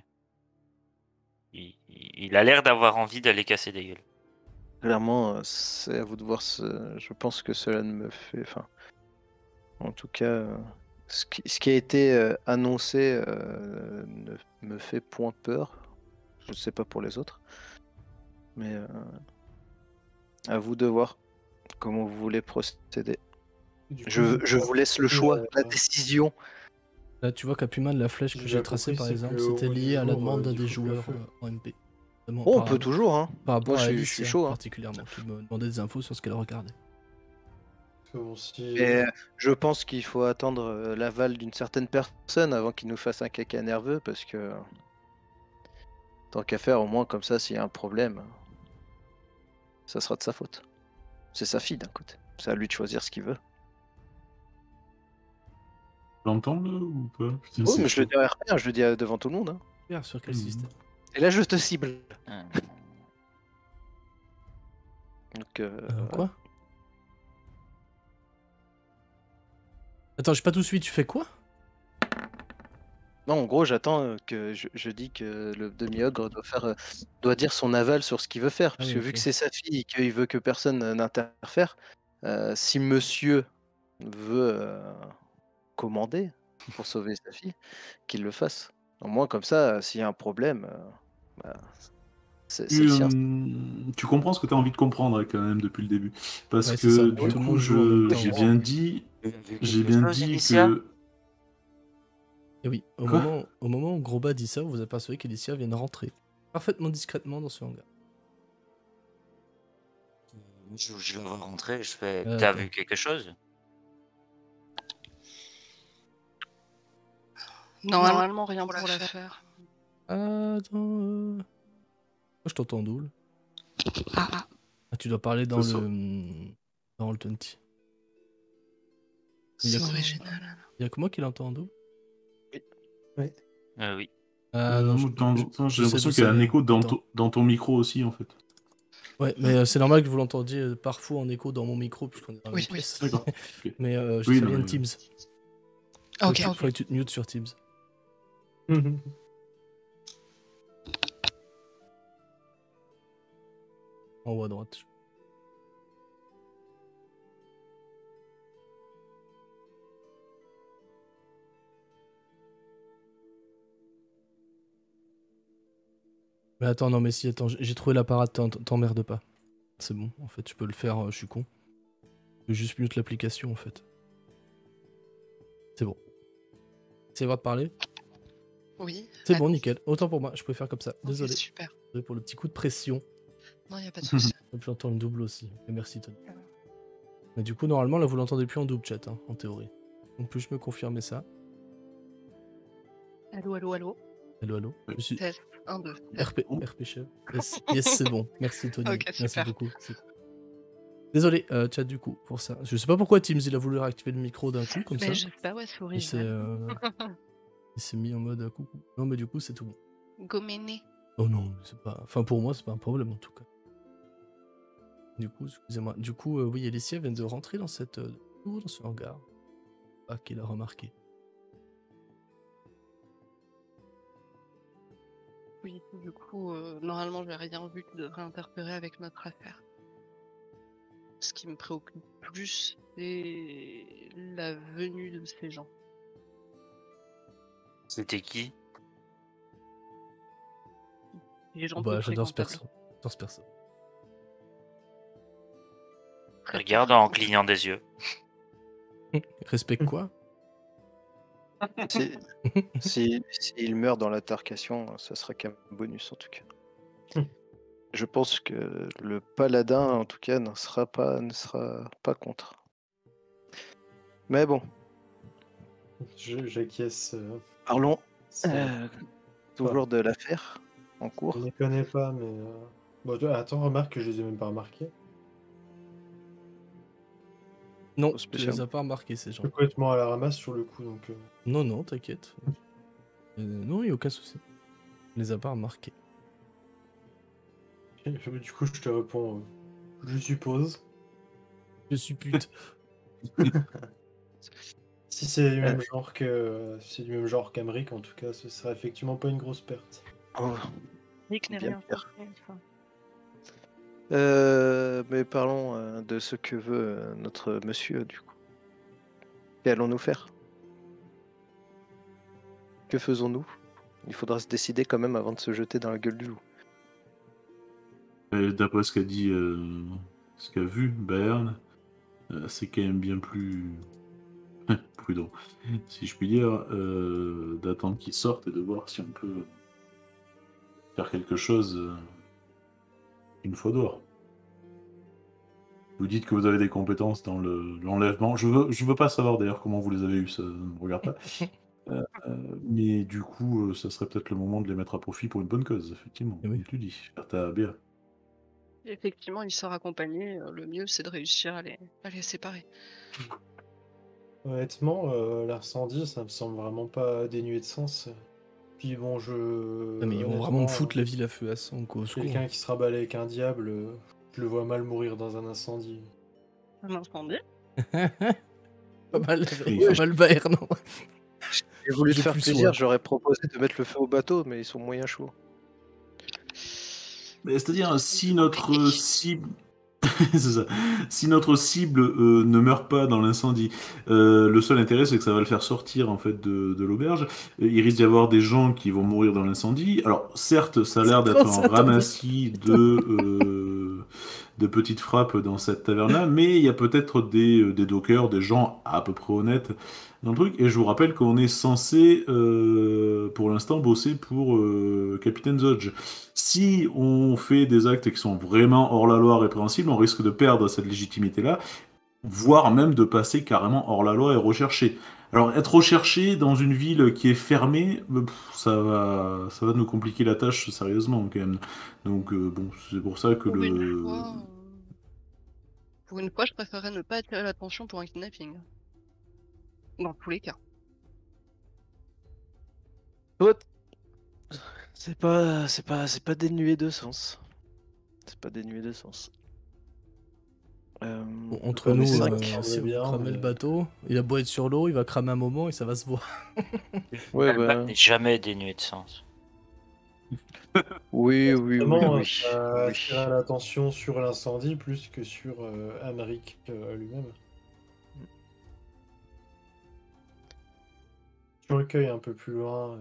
[SPEAKER 6] Il a l'air d'avoir envie d'aller casser des gueules.
[SPEAKER 3] Clairement, c'est à vous de voir. Je pense que cela ne me fait. Enfin, en tout cas, ce qui a été annoncé ne me fait point peur. Je ne sais pas pour les autres, mais à vous de voir comment vous voulez procéder.
[SPEAKER 1] Du coup,
[SPEAKER 3] Je vous laisse le choix, la décision.
[SPEAKER 2] Là, tu vois qu'Apuman, la flèche que
[SPEAKER 1] J'ai
[SPEAKER 2] j'ai
[SPEAKER 1] bien
[SPEAKER 2] tracée,
[SPEAKER 1] compris,
[SPEAKER 2] par
[SPEAKER 1] c'est
[SPEAKER 2] exemple,
[SPEAKER 1] que
[SPEAKER 2] c'était
[SPEAKER 1] au bout
[SPEAKER 2] lié
[SPEAKER 1] du
[SPEAKER 2] à la
[SPEAKER 1] jour,
[SPEAKER 2] demande
[SPEAKER 1] il
[SPEAKER 2] des
[SPEAKER 1] faut que je le
[SPEAKER 2] joueurs
[SPEAKER 1] fasse.
[SPEAKER 2] en MP. Notamment
[SPEAKER 3] Oh, on
[SPEAKER 2] par-
[SPEAKER 3] peut toujours, hein.
[SPEAKER 2] Par rapport
[SPEAKER 3] Moi,
[SPEAKER 2] à
[SPEAKER 3] je
[SPEAKER 2] Alicia,
[SPEAKER 3] suis chaud, hein.
[SPEAKER 2] particulièrement, qui me demandait des infos sur ce qu'elle regardait.
[SPEAKER 1] Parce que bon, si...
[SPEAKER 3] Et je pense qu'il faut attendre l'aval d'une certaine personne avant qu'il nous fasse un caca nerveux, parce que tant qu'à faire, au moins comme ça, s'il y a un problème, ça sera de sa faute. C'est sa fille d'un côté. C'est à lui de choisir ce qu'il veut.
[SPEAKER 4] Tu l'entends là ou pas? Putain,
[SPEAKER 3] Oui,
[SPEAKER 4] c'est
[SPEAKER 3] mais je le
[SPEAKER 4] chaud.
[SPEAKER 3] dis à rien, je le dis devant tout le monde. Hein.
[SPEAKER 2] Super, sur quel
[SPEAKER 4] Mhm.
[SPEAKER 2] système?
[SPEAKER 3] Et là, je te cible. Donc,
[SPEAKER 2] Quoi? Attends, j'ai pas tout suivi, tu fais quoi?
[SPEAKER 3] non, en gros, j'attends que je dis que le demi-ogre doit dire son aval sur ce qu'il veut faire. Parce
[SPEAKER 2] oui,
[SPEAKER 3] que vu
[SPEAKER 2] ok.
[SPEAKER 3] que c'est sa fille et qu'il veut que personne n'interfère, si monsieur veut commander pour sauver sa fille, qu'il le fasse. Au moins, comme ça, s'il y a un problème, bah, c'est le sien.
[SPEAKER 4] Tu comprends ce que tu as envie de comprendre quand même depuis le début. Parce
[SPEAKER 2] Ouais, c'est ça.
[SPEAKER 4] que
[SPEAKER 2] Tout
[SPEAKER 4] du
[SPEAKER 2] le
[SPEAKER 4] coup,
[SPEAKER 2] monde joue en même temps.
[SPEAKER 4] j'ai bien dit que...
[SPEAKER 2] Et oui, au
[SPEAKER 4] Quoi
[SPEAKER 2] moment où Groba dit ça, vous vous apercevez qu'Alicia vient de rentrer parfaitement discrètement dans ce hangar.
[SPEAKER 6] Je le vois rentrer, je fais.
[SPEAKER 2] Ah,
[SPEAKER 6] T'as
[SPEAKER 2] d'accord.
[SPEAKER 6] vu quelque chose?
[SPEAKER 5] Normalement, rien pour la faire.
[SPEAKER 2] Attends. Moi, je t'entends double.
[SPEAKER 7] Ah,
[SPEAKER 2] Ah, tu dois parler dans
[SPEAKER 4] Ça sort.
[SPEAKER 2] dans le 20. Il y
[SPEAKER 7] c'est
[SPEAKER 2] a quoi
[SPEAKER 7] original.
[SPEAKER 2] Il y a que moi qui l'entends en double?
[SPEAKER 6] Oui.
[SPEAKER 2] Ah non,
[SPEAKER 4] Moi, de temps en temps, j'ai
[SPEAKER 2] je sais
[SPEAKER 4] l'impression
[SPEAKER 2] d'où
[SPEAKER 4] qu'il y a
[SPEAKER 2] ça
[SPEAKER 4] un
[SPEAKER 2] vient.
[SPEAKER 4] écho
[SPEAKER 2] Attends.
[SPEAKER 4] dans ton micro aussi, en fait.
[SPEAKER 2] Ouais, mais c'est normal que vous l'entendiez parfois en écho dans mon micro, puisqu'on est dans la
[SPEAKER 7] Oui,
[SPEAKER 2] même pièce.
[SPEAKER 4] D'accord. Ok.
[SPEAKER 2] Mais
[SPEAKER 4] Oui,
[SPEAKER 2] ça
[SPEAKER 4] non,
[SPEAKER 2] vient de
[SPEAKER 4] mais-
[SPEAKER 2] Teams.
[SPEAKER 7] Ah, ok.
[SPEAKER 2] Faudrait que tu te mutes sur Teams. En haut à droite. Mais attends, non, mais si, attends, j'ai trouvé l'apparat, t'emmerdes pas. C'est bon, en fait, tu peux le faire, je suis con. Je juste mute l'application, en fait. C'est bon. C'est bon de parler?
[SPEAKER 7] Oui.
[SPEAKER 2] C'est bon, nickel. Autant pour moi, je pouvais faire comme ça.
[SPEAKER 7] Ok,
[SPEAKER 2] Désolé.
[SPEAKER 7] super.
[SPEAKER 2] Désolé pour le petit coup de pression.
[SPEAKER 7] Non, y a pas de souci.
[SPEAKER 2] Et puis j'entends le double aussi. Et merci, Tony. Mais du coup, normalement, là, vous l'entendez plus en double chat, hein, en théorie. Donc, puis-je me confirmer ça?
[SPEAKER 5] Allô, allô, allô.
[SPEAKER 2] Allô, allô? Je suis
[SPEAKER 5] Test 1, 2.
[SPEAKER 2] RP chef. Yes, c'est bon. Merci, Tony.
[SPEAKER 5] Ok,
[SPEAKER 2] Merci
[SPEAKER 5] super.
[SPEAKER 2] beaucoup. Désolé, chat, du coup, pour ça. Je sais pas pourquoi Teams, il a voulu réactiver le micro d'un coup, comme ça.
[SPEAKER 5] Mais je sais pas, ouais, c'est
[SPEAKER 2] Et c'est,
[SPEAKER 5] original.
[SPEAKER 2] il s'est mis en mode coucou. Non, mais du coup, c'est tout bon.
[SPEAKER 5] Goméné.
[SPEAKER 2] Oh non, c'est pas. Enfin, pour moi, c'est pas un problème en tout cas. Du coup, excusez-moi. Du coup, oui, Alicia vient de rentrer dans cette. Dans ce hangar. Ah, qu'il a remarqué.
[SPEAKER 5] Oui, du coup, normalement, j'ai rien vu qui devrait interférer avec notre affaire. Ce qui me préoccupe plus, c'est la venue de ces gens.
[SPEAKER 6] C'était qui?
[SPEAKER 5] Les gens
[SPEAKER 2] Bah,
[SPEAKER 5] peu
[SPEAKER 2] j'adore ce
[SPEAKER 5] fréquentables.
[SPEAKER 2] perso. J'adore ce perso.
[SPEAKER 6] Regarde en clignant des yeux.
[SPEAKER 2] Respecte quoi?
[SPEAKER 3] S'il meurt dans l'altercation, ça sera qu'un bonus en tout cas. Je pense que le paladin, en tout cas, ne sera pas contre. Mais bon,
[SPEAKER 1] J'acquiesce.
[SPEAKER 3] parlons
[SPEAKER 1] C'est-
[SPEAKER 3] toujours de l'affaire en cours.
[SPEAKER 1] Je ne les connais pas, mais. Bon, attends, remarque que je les ai même pas remarqués.
[SPEAKER 2] Non,
[SPEAKER 3] Pas
[SPEAKER 2] tu
[SPEAKER 3] spécial.
[SPEAKER 2] les as pas remarqués, ces gens.
[SPEAKER 1] Je suis complètement à la ramasse sur le coup, donc.
[SPEAKER 2] Non, non, t'inquiète. Non, il n'y a aucun souci. Tu les as pas remarqués.
[SPEAKER 1] Du coup, je te réponds. Je suppose.
[SPEAKER 2] Je suis pute.
[SPEAKER 1] Si c'est du même genre que. Si c'est du même genre qu'Amérique, en tout cas, ce serait effectivement pas une grosse perte.
[SPEAKER 3] Oh,
[SPEAKER 5] Nick n'est
[SPEAKER 3] bien
[SPEAKER 5] rien
[SPEAKER 3] pire.
[SPEAKER 5] fait, enfin.
[SPEAKER 3] Mais parlons de ce que veut notre monsieur, du coup. Qu'allons-nous faire? Que faisons-nous? Il faudra se décider quand même avant de se jeter dans la gueule du loup.
[SPEAKER 4] D'après ce qu'a dit, ce qu'a vu Bayern, c'est quand même bien plus prudent, si je puis dire, d'attendre qu'il sorte et de voir si on peut faire quelque chose une fois dehors. Vous dites que vous avez des compétences dans l'enlèvement. Je veux pas savoir d'ailleurs comment vous les avez eues, ça ne me regarde pas. Mais du coup, ça serait peut-être le moment de les mettre à profit pour une bonne cause, effectivement.
[SPEAKER 2] Eh oui.
[SPEAKER 4] Comme tu dis, faire ta bière.
[SPEAKER 5] Effectivement, il sort accompagné. Le mieux, c'est de réussir à les séparer.
[SPEAKER 1] Honnêtement, l'incendie, ça me semble vraiment pas dénué de sens. Puis bon,
[SPEAKER 2] Non, mais ils vont vraiment me foutre la ville à feu à sang, quoi. Au secours.
[SPEAKER 1] Quelqu'un qui se rabalait avec un diable, je le vois mal mourir dans un incendie.
[SPEAKER 5] Un incendie?
[SPEAKER 2] Pas mal,
[SPEAKER 4] Oui,
[SPEAKER 2] pas mal Bayern, non?
[SPEAKER 3] J'ai voulu te
[SPEAKER 2] J'ai
[SPEAKER 3] faire
[SPEAKER 2] plus
[SPEAKER 3] plaisir,
[SPEAKER 2] soin.
[SPEAKER 3] j'aurais proposé de mettre le feu au bateau, mais ils sont moyens chauds.
[SPEAKER 4] Mais c'est-à-dire, si notre cible... c'est ça. Si notre cible ne meurt pas dans l'incendie, le seul intérêt, c'est que ça va le faire sortir en fait de l'auberge. Il risque d'y avoir des gens qui vont mourir dans l'incendie. Alors, certes, ça a l'air d'être un ramassis de petites frappes dans cette taverne-là, mais il y a peut-être des dockers, des gens à peu près honnêtes dans le truc. Et je vous rappelle qu'on est censé, pour l'instant, bosser pour Capitaine Zodge. Si on fait des actes qui sont vraiment hors la loi répréhensibles, on risque de perdre cette légitimité-là, voire même de passer carrément hors la loi et recherché. Alors, être recherché dans une ville qui est fermée, ça va nous compliquer la tâche sérieusement quand même. Donc, bon, c'est pour ça que
[SPEAKER 5] Pour une fois, je préférerais ne pas attirer l'attention pour un kidnapping. Dans tous les cas.
[SPEAKER 3] C'est pas dénué de sens. C'est pas dénué de sens.
[SPEAKER 2] Bon, entre
[SPEAKER 1] Ouais, mais
[SPEAKER 2] nous,
[SPEAKER 1] c'est
[SPEAKER 3] cinq.
[SPEAKER 1] vrai que ça
[SPEAKER 2] si
[SPEAKER 1] semble
[SPEAKER 2] vous
[SPEAKER 1] bien,
[SPEAKER 2] cramez le
[SPEAKER 1] mais-
[SPEAKER 2] bateau, il a beau être sur l'eau, il va cramer un moment et ça va se voir.
[SPEAKER 3] Ouais,
[SPEAKER 6] Le
[SPEAKER 3] bah,
[SPEAKER 6] bac n'est jamais dénué de sens.
[SPEAKER 3] oui.
[SPEAKER 1] Vraiment, ça attire l'attention sur l'incendie plus que sur Amérique lui-même. Sur le cueil un peu plus loin.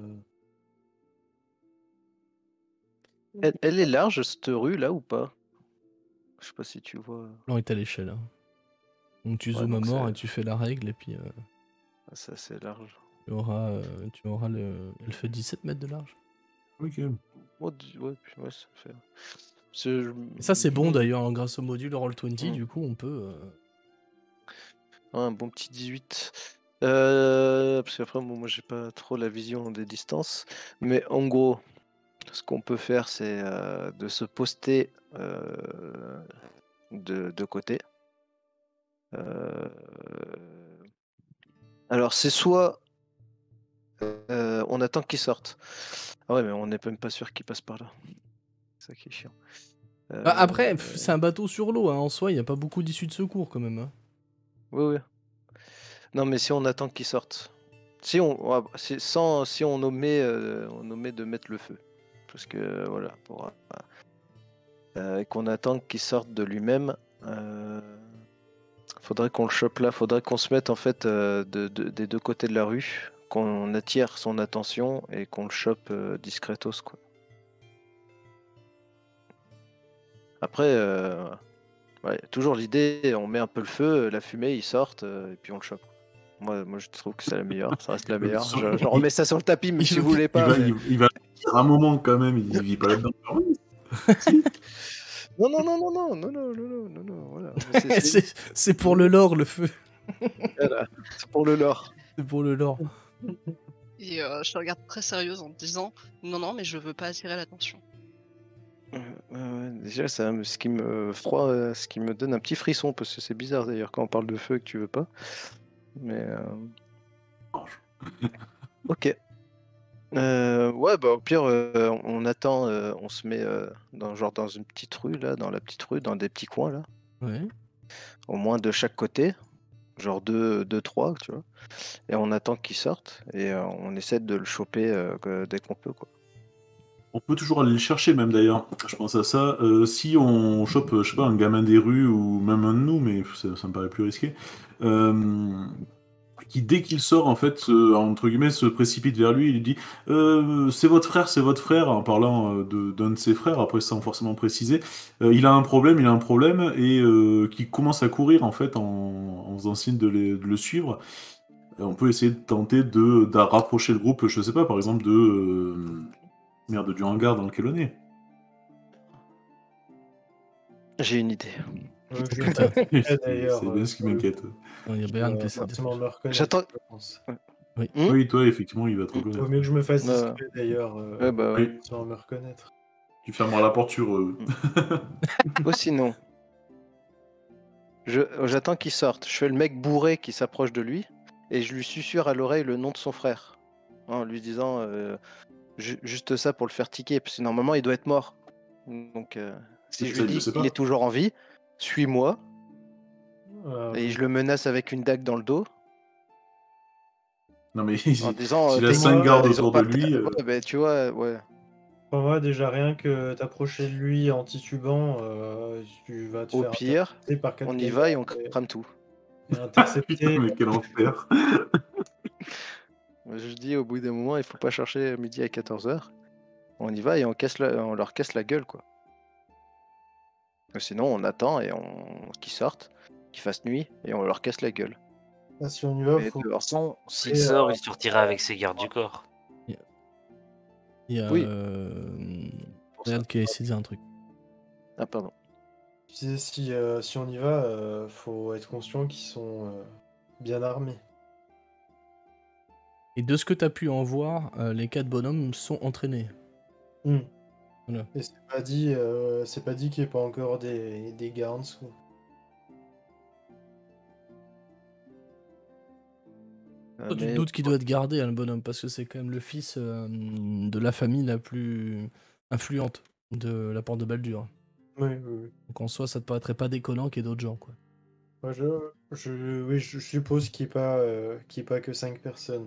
[SPEAKER 3] Elle est large, cette rue là ou pas? Je sais pas si tu vois.
[SPEAKER 2] Plan est à l'échelle. Hein. Donc tu
[SPEAKER 3] Ouais,
[SPEAKER 2] zoomes à
[SPEAKER 3] donc
[SPEAKER 2] mort
[SPEAKER 3] c'est-
[SPEAKER 2] et tu fais la règle et puis
[SPEAKER 3] C'est assez large.
[SPEAKER 2] tu auras le... Elle fait 17 mètres de large.
[SPEAKER 4] Ok.
[SPEAKER 3] Ouais, ça fait. C'est-
[SPEAKER 2] Et ça c'est bon d'ailleurs, hein, grâce au module Roll20, du coup on peut...
[SPEAKER 3] Un bon petit 18. Parce qu'après, moi, j'ai pas trop la vision des distances. Mais en gros, ce qu'on peut faire, c'est de se poster de côté. Alors, c'est soit on attend qu'ils sortent. Ah ouais, mais on n'est même pas sûr qu'ils passent par là. C'est ça qui est chiant.
[SPEAKER 2] Bah, après, c'est un bateau sur l'eau, hein. En soi, il n'y a pas beaucoup d'issues de secours quand même. Hein.
[SPEAKER 3] Oui. Non, mais si on attend qu'ils sortent. Si on omet de mettre le feu. Parce que voilà, et qu'on attend qu'il sorte de lui-même, faudrait qu'on le chope là, faudrait qu'on se mette en fait des deux côtés de la rue, qu'on attire son attention et qu'on le chope discretos quoi. Après, ouais, toujours l'idée, on met un peu le feu, la fumée, ils sortent et puis on le chope. Moi je trouve que c'est la meilleure, ça reste la meilleure. Je remets ça sur le tapis, mais si vous voulez pas. mais-
[SPEAKER 4] Il va dire un moment quand même, il vit pas là-dedans. Oui, si.
[SPEAKER 3] Non, voilà. Mais
[SPEAKER 2] C'est pour le lore, le feu.
[SPEAKER 3] voilà, c'est pour le lore.
[SPEAKER 2] C'est pour le lore.
[SPEAKER 5] Et je te regarde très sérieuse en te disant non, mais je veux pas attirer l'attention.
[SPEAKER 3] Déjà, ce qui me froid, ce qui me donne un petit frisson, parce que c'est bizarre d'ailleurs quand on parle de feu et que tu veux pas. Mais ok. Ouais, bah au pire, on attend, on se met dans une petite rue là, dans la petite rue, dans des petits coins là,
[SPEAKER 2] Ouais.
[SPEAKER 3] au moins de chaque côté, genre deux, trois, tu vois. Et on attend qu'ils sortent et on essaie de le choper dès qu'on peut quoi.
[SPEAKER 4] On peut toujours aller le chercher même d'ailleurs, je pense à ça. Si on chope, je sais pas, un gamin des rues ou même un de nous, mais ça me paraît plus risqué, qui dès qu'il sort en fait, entre guillemets, se précipite vers lui, il lui dit c'est votre frère, en parlant d'un de ses frères, après sans forcément préciser, il a un problème, et qui commence à courir en fait en faisant signe de le suivre. Et on peut essayer de tenter de rapprocher le groupe, je sais pas, par exemple du hangar dans lequel on est.
[SPEAKER 3] J'ai une idée.
[SPEAKER 1] Je vais pas d'ailleurs.
[SPEAKER 4] C'est bien ce qui m'inquiète.
[SPEAKER 2] Il y a Bayern qui essaie de...
[SPEAKER 1] forcément me reconnaître.
[SPEAKER 3] J'attends.
[SPEAKER 1] Je pense.
[SPEAKER 4] Oui, toi, effectivement, il va te
[SPEAKER 1] Vaut
[SPEAKER 4] reconnaître.
[SPEAKER 1] mieux que je me fasse
[SPEAKER 3] Ouais.
[SPEAKER 1] discret d'ailleurs.
[SPEAKER 3] Ouais, bah ouais.
[SPEAKER 4] Oui,
[SPEAKER 1] Sans me reconnaître.
[SPEAKER 4] tu fermeras la porte sur eux.
[SPEAKER 3] Ou sinon, j'attends qu'il sorte. Je fais le mec bourré qui s'approche de lui et je lui susurre à l'oreille le nom de son frère en lui disant juste ça pour le faire tiquer parce que normalement il doit être mort. Donc si je
[SPEAKER 4] Ça,
[SPEAKER 3] lui
[SPEAKER 4] il le
[SPEAKER 3] dis
[SPEAKER 4] sait
[SPEAKER 3] qu'il
[SPEAKER 4] pas.
[SPEAKER 3] est toujours en vie, suis-moi
[SPEAKER 1] Euh,
[SPEAKER 3] et je le menace avec une dague dans le dos
[SPEAKER 2] Ah,
[SPEAKER 4] Non, mais
[SPEAKER 3] en disant
[SPEAKER 4] s'il a
[SPEAKER 3] tes
[SPEAKER 4] 5
[SPEAKER 3] guides,
[SPEAKER 4] gardes
[SPEAKER 3] ils ont
[SPEAKER 4] autour
[SPEAKER 3] pas
[SPEAKER 4] de lui.
[SPEAKER 3] Ouais, bah, tu vois, ouais.
[SPEAKER 1] Pour moi, déjà rien que t'approcher de lui en titubant, tu vas te
[SPEAKER 3] Au
[SPEAKER 1] faire
[SPEAKER 3] pire,
[SPEAKER 1] intercepter par 4
[SPEAKER 3] on y va et on crame tout.
[SPEAKER 1] et intercepter.
[SPEAKER 4] Putain, mais quel enfer.
[SPEAKER 3] Je dis au bout d'un moment, il faut pas chercher midi à 14h. On y va et on leur casse la gueule quoi. Sinon, on attend et qu'ils sortent, qu'ils fassent nuit et on leur casse la gueule.
[SPEAKER 1] Ah, si on y va,
[SPEAKER 3] Mais
[SPEAKER 1] faut.
[SPEAKER 3] dehors.
[SPEAKER 6] S'il sort, il sortira avec ses gardes du corps.
[SPEAKER 2] Il y a
[SPEAKER 3] Oui. Pour ça.
[SPEAKER 2] Réal qui a essayé de dire un truc.
[SPEAKER 3] Ah, pardon.
[SPEAKER 1] Je disais, si on y va, faut être conscient qu'ils sont bien armés.
[SPEAKER 2] Et de ce que tu as pu en voir, les 4 bonhommes sont entraînés.
[SPEAKER 1] Hmm.
[SPEAKER 2] Voilà.
[SPEAKER 1] Et c'est pas dit qu'il n'y ait pas encore des gars en dessous.
[SPEAKER 2] Toi, tu te
[SPEAKER 3] Mais
[SPEAKER 2] doutes qu'il doit être gardé, hein, le bonhomme, parce que c'est quand même le fils de la famille la plus influente de la porte de Baldur.
[SPEAKER 1] Oui, oui, oui.
[SPEAKER 2] Donc en soi, ça te paraîtrait pas déconnant qu'il y ait d'autres gens, quoi.
[SPEAKER 1] Moi, je suppose qu'il n'y ait pas que 5 personnes.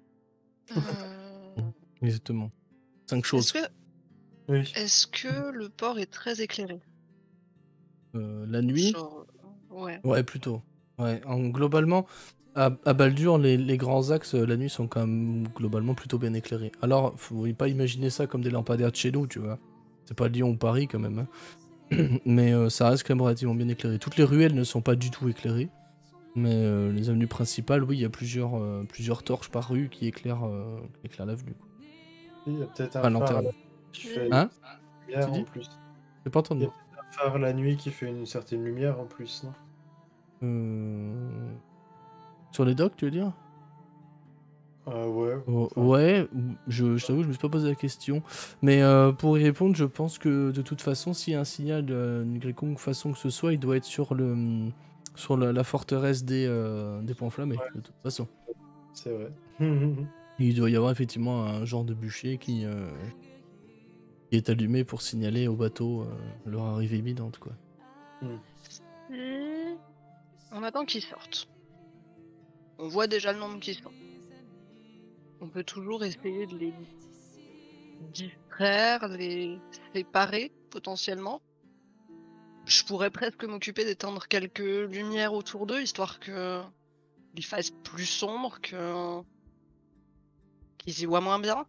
[SPEAKER 2] Exactement. 5 choses.
[SPEAKER 1] Oui.
[SPEAKER 5] Est-ce que le port est très éclairé?
[SPEAKER 2] La nuit,
[SPEAKER 5] Genre, ouais.
[SPEAKER 2] ouais, plutôt. Ouais, globalement, à Baldur, les grands axes, la nuit, sont quand même globalement plutôt bien éclairés. Alors, faut pas imaginer ça comme des lampadaires de chez nous, tu vois. C'est pas Lyon ou Paris, quand même, hein. Mais ça reste quand même relativement bien éclairé. Toutes les ruelles ne sont pas du tout éclairées. Mais les avenues principales, oui, il y a plusieurs torches par rue qui éclairent l'avenue, quoi.
[SPEAKER 1] Il y a peut-être
[SPEAKER 2] Enfin,
[SPEAKER 1] un phare
[SPEAKER 2] lanterne.
[SPEAKER 1] qui fait
[SPEAKER 2] Hein?
[SPEAKER 1] une lumière
[SPEAKER 2] Tu dis?
[SPEAKER 1] en plus.
[SPEAKER 2] J'ai pas
[SPEAKER 1] Il y
[SPEAKER 2] entendu.
[SPEAKER 1] a peut-être un phare la nuit qui fait une certaine lumière en plus, non?
[SPEAKER 2] Sur les docks, tu veux dire?
[SPEAKER 1] Ouais. Enfin,
[SPEAKER 2] Ouais, je t'avoue, je me suis pas posé la question. Mais pour y répondre, je pense que de toute façon, s'il y a un signal d'une quelconque façon que ce soit, il doit être sur la forteresse des Ponts Enflammés, de toute façon.
[SPEAKER 1] c'est vrai.
[SPEAKER 2] Il doit y avoir effectivement un genre de bûcher qui est allumé pour signaler au bateau leur arrivée imminente, quoi.
[SPEAKER 5] On attend qu'ils sortent. On voit déjà le nombre qui sont. On peut toujours essayer de les distraire, les séparer potentiellement. Je pourrais presque m'occuper d'éteindre quelques lumières autour d'eux, histoire que il fasse plus sombre, qu'ils y voient moins bien.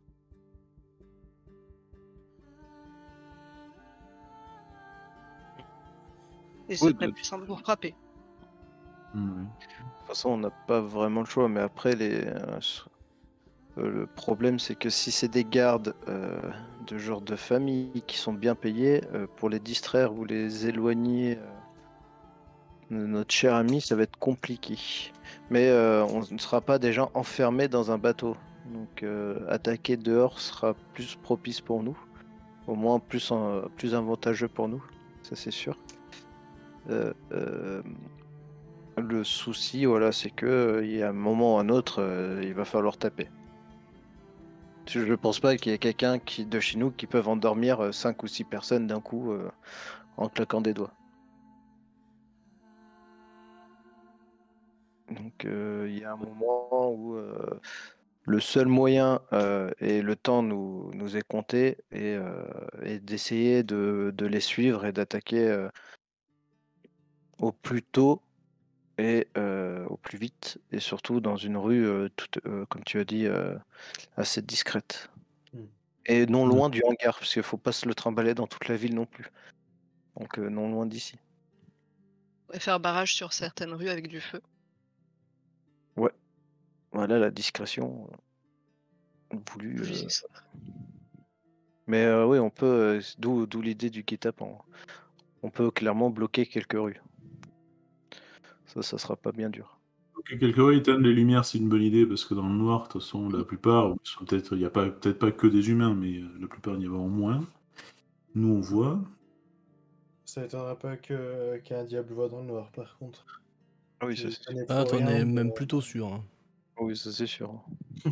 [SPEAKER 5] Et ce
[SPEAKER 3] Oui,
[SPEAKER 5] serait plus simple pour frapper.
[SPEAKER 4] Oui.
[SPEAKER 3] De toute façon, on n'a pas vraiment le choix, mais après, le problème, c'est que si c'est des gardes de genre de famille qui sont bien payés, pour les distraire ou les éloigner de notre cher ami, ça va être compliqué. Mais on ne sera pas déjà enfermés dans un bateau. Donc attaquer dehors sera plus propice pour nous. Au moins plus avantageux pour nous, ça c'est sûr. Le souci, voilà, c'est que il y a un moment ou un autre, il va falloir taper. Je ne pense pas qu'il y ait quelqu'un de chez nous qui peut endormir 5 ou 6 personnes d'un coup en claquant des doigts. Donc il y a un moment où le seul moyen et le temps nous est compté et d'essayer de les suivre et d'attaquer au plus tôt et au plus vite et surtout dans une rue comme tu as dit assez discrète. Et non loin du hangar, parce qu'il ne faut pas se le trimballer dans toute la ville non plus. Donc non loin d'ici.
[SPEAKER 5] On pourrait faire barrage sur certaines rues avec du feu.
[SPEAKER 3] Ouais. Voilà la discrétion voulue.
[SPEAKER 5] Plus ça.
[SPEAKER 3] Mais oui, on peut, d'où l'idée du get-up. On peut clairement bloquer quelques rues. Ça sera pas bien dur.
[SPEAKER 4] Ok, quelques éteindre les lumières, c'est une bonne idée, parce que dans le noir, de toute façon, la plupart, il n'y a peut-être pas que des humains, mais la plupart, il y en a vraiment moins. Nous, on voit.
[SPEAKER 1] Ça étonnera pas qu'un diable voit dans le noir, par contre.
[SPEAKER 3] Ah oui, ça c'est sûr.
[SPEAKER 2] Ah, t'en es même plutôt sûr, hein.
[SPEAKER 3] Oui, ça c'est sûr.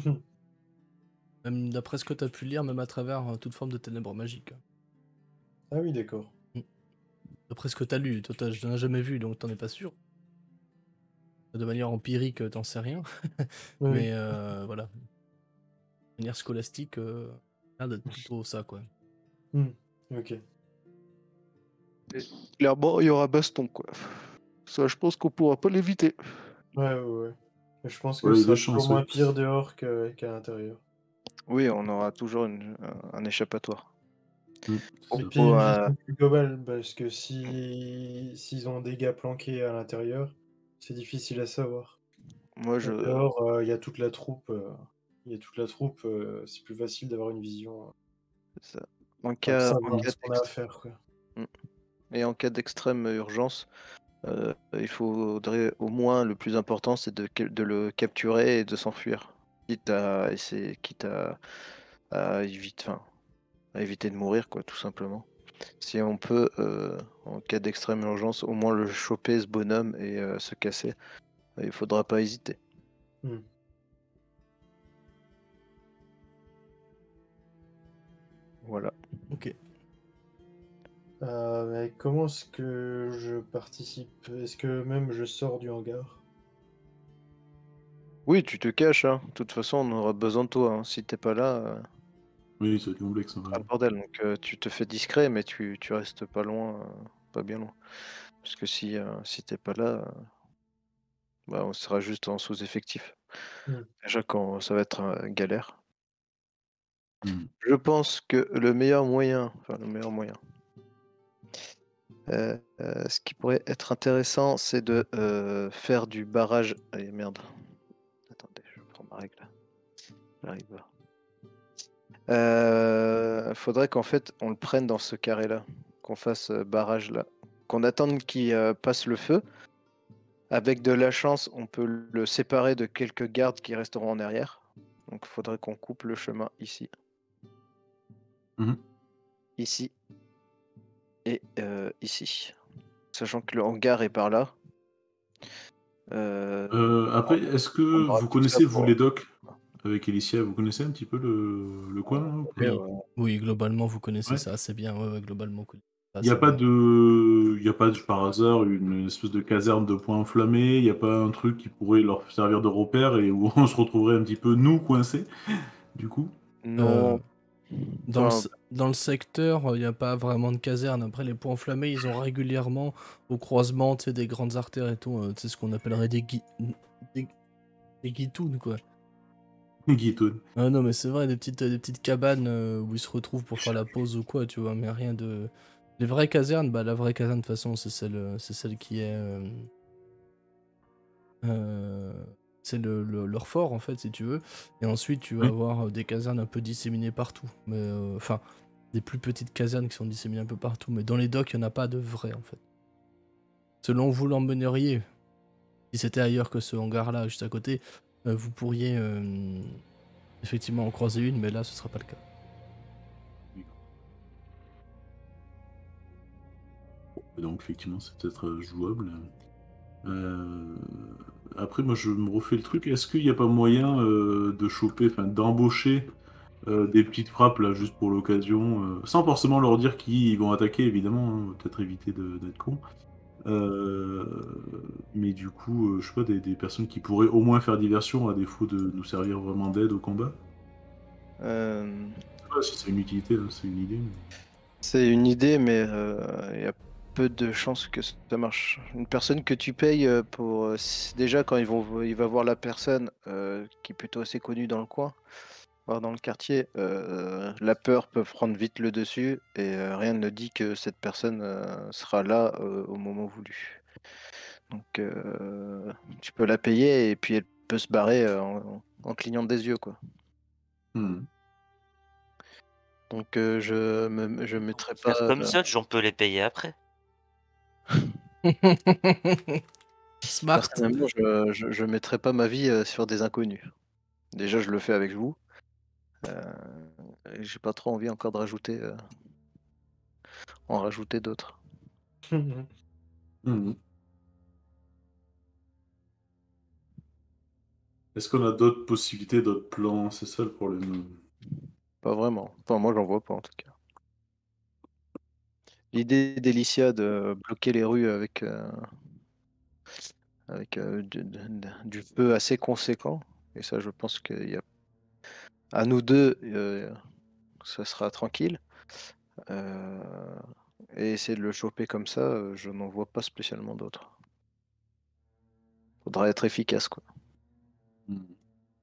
[SPEAKER 2] Même d'après ce que t'as pu lire, même à travers toute forme de ténèbres magiques.
[SPEAKER 1] Ah oui, d'accord.
[SPEAKER 2] D'après ce que t'as lu, toi t'en as jamais vu, donc t'en es pas sûr. De manière empirique, t'en sais rien.
[SPEAKER 1] Oui.
[SPEAKER 2] Mais voilà. De manière scolastique, l'air d'être plutôt ça, quoi.
[SPEAKER 1] Ok.
[SPEAKER 3] Clairement, il y aura baston, quoi. Ça, je pense qu'on pourra pas l'éviter.
[SPEAKER 1] Ouais. Mais je pense que
[SPEAKER 4] Ouais, il y
[SPEAKER 1] ce
[SPEAKER 4] a
[SPEAKER 1] sera
[SPEAKER 4] des
[SPEAKER 1] toujours
[SPEAKER 4] chances,
[SPEAKER 1] moins
[SPEAKER 4] ouais.
[SPEAKER 1] pire dehors qu'à l'intérieur.
[SPEAKER 3] Oui, on aura toujours un échappatoire.
[SPEAKER 4] Mm.
[SPEAKER 1] Et
[SPEAKER 3] Au-
[SPEAKER 1] puis
[SPEAKER 3] au,
[SPEAKER 1] une
[SPEAKER 3] euh,
[SPEAKER 1] vision plus globale, parce que s'ils ont des gars planqués à l'intérieur, c'est difficile à savoir.
[SPEAKER 3] moi,
[SPEAKER 1] Et dehors, il y a toute la troupe. C'est plus facile d'avoir une vision.
[SPEAKER 3] ça- en
[SPEAKER 1] Enfin, de
[SPEAKER 3] cas, en
[SPEAKER 1] savoir
[SPEAKER 3] cas
[SPEAKER 1] ce qu'on a à faire, quoi.
[SPEAKER 3] Mm. Et en cas d'extrême urgence, il faudrait au moins, le plus important, c'est de le capturer et de s'enfuir. Quitte à éviter de mourir, quoi, tout simplement. Si on peut, en cas d'extrême urgence, au moins le choper, ce bonhomme, et se casser, il faudra pas hésiter.
[SPEAKER 1] Hmm.
[SPEAKER 3] Voilà.
[SPEAKER 2] Ok.
[SPEAKER 1] Mais comment est-ce que je participe? Est-ce que même je sors du hangar?
[SPEAKER 3] Oui, tu te caches, hein. De toute façon, on aura besoin de toi, hein. Si t'es pas là,
[SPEAKER 4] Oui, c'est complexe.
[SPEAKER 3] ce sera le bordel. Donc, tu te fais discret, mais tu restes pas loin, pas bien loin. Parce que si t'es pas là, bah, on sera juste en sous-effectif.
[SPEAKER 1] Hmm.
[SPEAKER 3] Déjà, quand ça va être galère.
[SPEAKER 4] Mm.
[SPEAKER 3] Je pense que le meilleur moyen, ce qui pourrait être intéressant, c'est de faire du barrage. Allez, merde. Attendez, je prends ma règle là. J'arrive pas. Faudrait qu'en fait on le prenne dans ce carré-là, qu'on fasse barrage là, qu'on attende qu'il passe le feu. Avec de la chance, on peut le séparer de quelques gardes qui resteront en arrière. Donc il faudrait qu'on coupe le chemin ici,
[SPEAKER 4] Mhm.
[SPEAKER 3] ici et ici. Sachant que le hangar est par là.
[SPEAKER 4] Après, est-ce que
[SPEAKER 3] On aura
[SPEAKER 4] vous
[SPEAKER 3] tout ça
[SPEAKER 4] connaissez, vous,
[SPEAKER 3] pour.
[SPEAKER 4] les docks avec Elicia? Vous connaissez un petit peu le coin là, ou
[SPEAKER 3] Ok,
[SPEAKER 4] pas?
[SPEAKER 3] ouais.
[SPEAKER 2] Oui, globalement, vous connaissez
[SPEAKER 4] Ouais.
[SPEAKER 2] ça assez bien. Ouais, globalement, vous connaissez ça
[SPEAKER 4] Il n'y a
[SPEAKER 2] assez
[SPEAKER 4] pas
[SPEAKER 2] bien.
[SPEAKER 4] de, il y a pas par hasard une espèce de caserne de points enflammés. Il n'y a pas un truc qui pourrait leur servir de repère et où on se retrouverait un petit peu nous coincés, du coup.
[SPEAKER 3] Non. Enfin,
[SPEAKER 2] Dans le secteur, il n'y a pas vraiment de caserne. Après, les points enflammés, ils ont régulièrement, au croisement, tu sais, des grandes artères et tout, tu sais, ce qu'on appellerait des, des guitounes, quoi.
[SPEAKER 4] Guitoun.
[SPEAKER 2] Ah non, mais c'est vrai, des petites cabanes où ils se retrouvent pour faire la pause ou quoi, tu vois, mais rien de... Les vraies casernes, bah la vraie caserne, de toute façon, c'est celle qui est... euh, c'est leur fort, en fait, si tu veux. Et ensuite, tu vas
[SPEAKER 4] Oui.
[SPEAKER 2] avoir des casernes un peu disséminées partout. Mais, enfin, des plus petites casernes qui sont disséminées un peu partout. Mais dans les docks, il n'y en a pas de vraies, en fait. Selon où vous l'emmèneriez, si c'était ailleurs que ce hangar-là, juste à côté, vous pourriez effectivement en croiser une, mais là, ce sera pas le cas.
[SPEAKER 4] Donc effectivement, c'est peut-être jouable. Après, moi, je me refais le truc. Est-ce qu'il n'y a pas moyen de choper, enfin, d'embaucher des petites frappes là, juste pour l'occasion, sans forcément leur dire qui ils vont attaquer, évidemment, hein, peut-être éviter d'être con. Euh, mais du coup, je sais pas, des personnes qui pourraient au moins faire diversion à défaut de nous servir vraiment d'aide au combat.
[SPEAKER 3] euh,
[SPEAKER 4] Je sais pas si c'est une utilité, hein, c'est une idée.
[SPEAKER 3] c'est une idée, mais il y a peu de chances que ça marche. Une personne que tu payes pour. Déjà, quand il va voir la personne qui est plutôt assez connue dans le coin, voire dans le quartier, la peur peut prendre vite le dessus et rien ne dit que cette personne sera là au moment voulu. Donc, tu peux la payer et puis elle peut se barrer en clignant des yeux, quoi.
[SPEAKER 4] Hmm.
[SPEAKER 3] Donc, je mettrai pas.
[SPEAKER 6] Faire comme ça, on peut les payer après.
[SPEAKER 2] Smart.
[SPEAKER 3] Personnellement, je mettrai pas ma vie sur des inconnus. Déjà, je le fais avec vous. Et j'ai pas trop envie encore de en rajouter d'autres.
[SPEAKER 4] Hmm. Est-ce qu'on a d'autres possibilités, d'autres plans? C'est ça le problème.
[SPEAKER 3] Pas vraiment. Enfin, moi, j'en vois pas en tout cas. L'idée d'Elicia de bloquer les rues avec du feu assez conséquent, et ça, je pense qu'il y a à nous deux, ça sera tranquille. Euh, et essayer de le choper comme ça, je n'en vois pas spécialement d'autres. Faudra être efficace, quoi.
[SPEAKER 4] Hmm.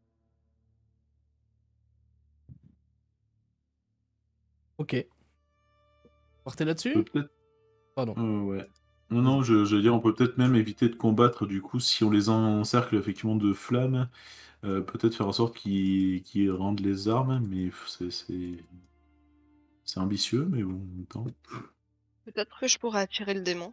[SPEAKER 2] Ok. Partez là-dessus?
[SPEAKER 4] Peut-être.
[SPEAKER 2] Pardon.
[SPEAKER 4] Ouais. Non, je veux dire, on peut peut-être même éviter de combattre, du coup, si on les encercle effectivement de flammes, peut-être faire en sorte qu'ils rendent les armes, mais c'est ambitieux, mais bon, en même temps.
[SPEAKER 5] Peut-être que je pourrais attirer le démon.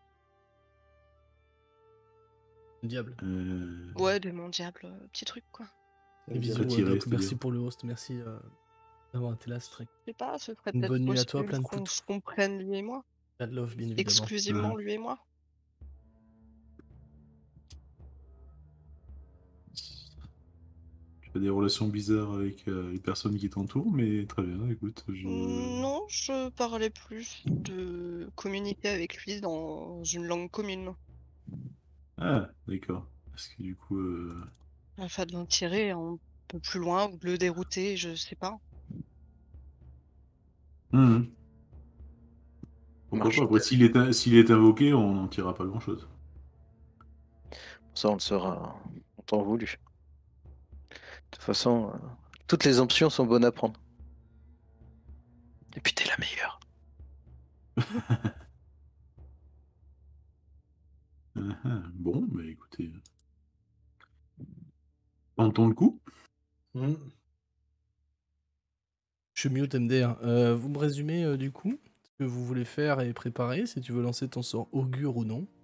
[SPEAKER 2] Le diable.
[SPEAKER 5] Ouais, démon, diable, petit truc quoi.
[SPEAKER 2] Et bisous,
[SPEAKER 4] Attirer,
[SPEAKER 2] Doc.
[SPEAKER 4] c'est-à-dire.
[SPEAKER 2] Merci pour le host. Merci d'avoir été là. C'est très
[SPEAKER 5] Je sais pas, ce serait
[SPEAKER 2] Une
[SPEAKER 5] peut-être
[SPEAKER 2] bonne nuit à toi,
[SPEAKER 5] possible
[SPEAKER 2] plein de
[SPEAKER 5] qu'on
[SPEAKER 2] coups
[SPEAKER 5] se comprenne lui et moi.
[SPEAKER 2] de love, bien évidemment.
[SPEAKER 5] Exclusivement lui et moi.
[SPEAKER 4] Tu as des relations bizarres avec les personnes qui t'entourent, mais très bien, écoute.
[SPEAKER 5] Non, je parlais plus de communiquer avec lui dans une langue commune.
[SPEAKER 4] Ah, d'accord. Parce que du coup.
[SPEAKER 5] Afin de l'attirer un peu plus loin ou de le dérouter, je sais pas.
[SPEAKER 4] Pourquoi
[SPEAKER 3] Marche.
[SPEAKER 4] pas? Après, s'il est invoqué, on n'en tirera pas grand-chose.
[SPEAKER 3] Ça, on le saura en temps voulu. De toute façon, toutes les options sont bonnes à prendre. Et puis t'es la meilleure.
[SPEAKER 4] Bon, bah écoutez. Tentons le coup.
[SPEAKER 1] Hmm.
[SPEAKER 2] Je suis mute MDR. Vous me résumez du coup ce que vous voulez faire et préparer, si tu veux lancer ton sort augure ou non.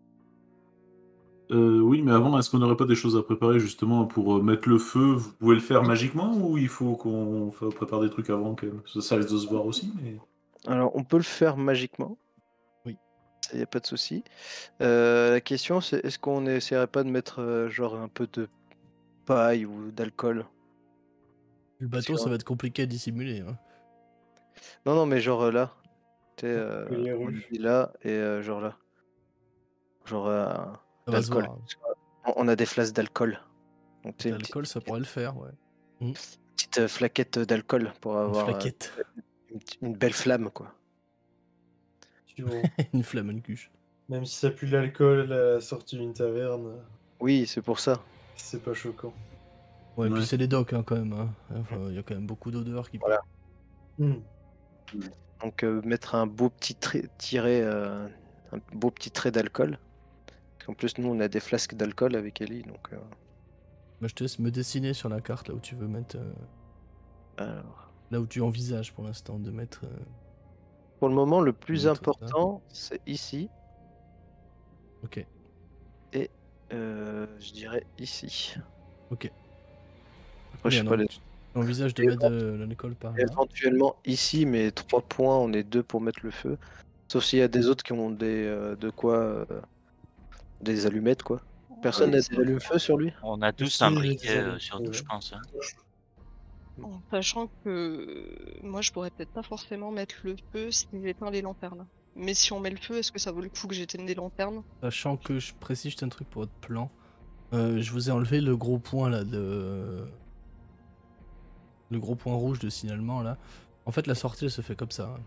[SPEAKER 4] Oui, mais avant, est-ce qu'on n'aurait pas des choses à préparer justement pour mettre le feu? Vous pouvez le faire magiquement ou il faut qu'on prépare des trucs avant quand même? Ça risque de se voir aussi, mais.
[SPEAKER 3] Alors, on peut le faire magiquement.
[SPEAKER 2] Oui.
[SPEAKER 3] Il n'y a pas de souci. La question, c'est est-ce qu'on n'essaierait pas de mettre genre un peu de paille ou d'alcool?
[SPEAKER 2] Le bateau,
[SPEAKER 3] Parce
[SPEAKER 2] ça
[SPEAKER 3] que-
[SPEAKER 2] va être compliqué à dissimuler. Hein.
[SPEAKER 3] Non, mais genre là. Tu sais,
[SPEAKER 1] Que les
[SPEAKER 3] on
[SPEAKER 1] rues.
[SPEAKER 3] est là et genre là. Genre
[SPEAKER 2] Ça va se
[SPEAKER 3] d'alcool.
[SPEAKER 2] voir.
[SPEAKER 3] On a des flasques d'alcool. Donc, tu sais,
[SPEAKER 2] L'alcool, ça pourrait le faire, ouais.
[SPEAKER 3] petite flaquette d'alcool pour
[SPEAKER 2] Une
[SPEAKER 3] avoir
[SPEAKER 2] flaquette.
[SPEAKER 3] une belle flamme, quoi.
[SPEAKER 1] Tu vois.
[SPEAKER 2] Une flamme, une cuche.
[SPEAKER 1] Même si ça pue l'alcool à la sortie d'une taverne,
[SPEAKER 3] Oui, c'est pour ça.
[SPEAKER 1] c'est pas choquant.
[SPEAKER 2] Ouais, et puis
[SPEAKER 4] Ouais.
[SPEAKER 2] c'est les docks hein, quand même. Hein. Enfin, il y a quand même beaucoup d'odeurs qui
[SPEAKER 3] Voilà.
[SPEAKER 1] Hmm.
[SPEAKER 3] Donc mettre un beau petit un beau petit trait d'alcool. En plus, nous, on a des flasques d'alcool avec Ellie, donc.
[SPEAKER 2] Moi, je te laisse me dessiner sur la carte là où tu veux mettre.
[SPEAKER 3] Alors,
[SPEAKER 2] Là où tu envisages pour l'instant de mettre.
[SPEAKER 3] pour le moment, le plus
[SPEAKER 2] mettre ça.
[SPEAKER 3] important, c'est ici.
[SPEAKER 2] Ok.
[SPEAKER 3] Et je dirais ici.
[SPEAKER 2] Ok.
[SPEAKER 3] Après, je sais
[SPEAKER 2] Bien,
[SPEAKER 3] pas
[SPEAKER 2] donc,
[SPEAKER 3] les...
[SPEAKER 2] tu envisages de mettre de l'alcool par là.
[SPEAKER 3] Éventuellement ici, mais 3 points, on est 2 pour mettre le feu. Sauf s'il y a des autres qui ont de quoi. Des allumettes, quoi. Personne n'a des allumes-feu sur lui?
[SPEAKER 6] On a tous
[SPEAKER 1] Si,
[SPEAKER 6] un
[SPEAKER 1] j'ai
[SPEAKER 6] briquet
[SPEAKER 1] des amis.
[SPEAKER 6] sur nous,
[SPEAKER 1] Ouais.
[SPEAKER 6] je pense. Hein.
[SPEAKER 5] En sachant que moi, je pourrais peut-être pas forcément mettre le feu si j'éteins les lanternes. Mais si on met le feu, est-ce que ça vaut le coup que j'éteigne des lanternes?
[SPEAKER 2] Sachant que je précise juste un truc pour votre plan. Je vous ai enlevé le gros point là de. Le gros point rouge de signalement là. En fait, la sortie elle se fait comme ça. Hein.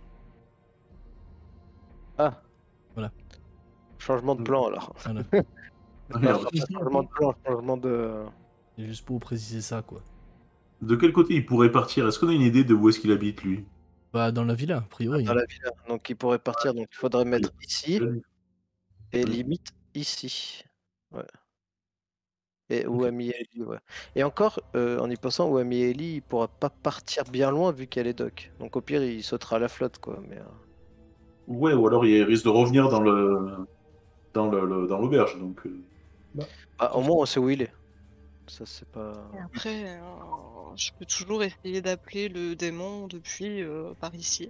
[SPEAKER 3] Ah.
[SPEAKER 2] Voilà.
[SPEAKER 3] Changement de plan, alors.
[SPEAKER 2] Voilà.
[SPEAKER 4] Regarde.
[SPEAKER 3] Changement de plan, changement de...
[SPEAKER 2] C'est juste pour préciser ça quoi.
[SPEAKER 4] De quel côté il pourrait partir? Est-ce qu'on a une idée de où est-ce qu'il habite, lui?
[SPEAKER 2] Bah, dans la villa, a priori.
[SPEAKER 3] Dans
[SPEAKER 2] Hein.
[SPEAKER 3] la villa. Donc, il pourrait partir, donc il faudrait mettre ici, et limite ici. Ouais. Et
[SPEAKER 2] Ok.
[SPEAKER 3] Ouami Eli, ouais. Et encore, en y pensant, Ouami Eli, il pourra pas partir bien loin vu qu'elle est dock. Donc au pire, il sautera à la flotte, quoi. Mais,
[SPEAKER 4] Ouais, ou alors il risque de revenir dans dans l'auberge, donc.
[SPEAKER 3] au moins, on sait où il est. Ça, c'est pas...
[SPEAKER 5] Et après, je peux toujours essayer d'appeler le démon depuis par ici.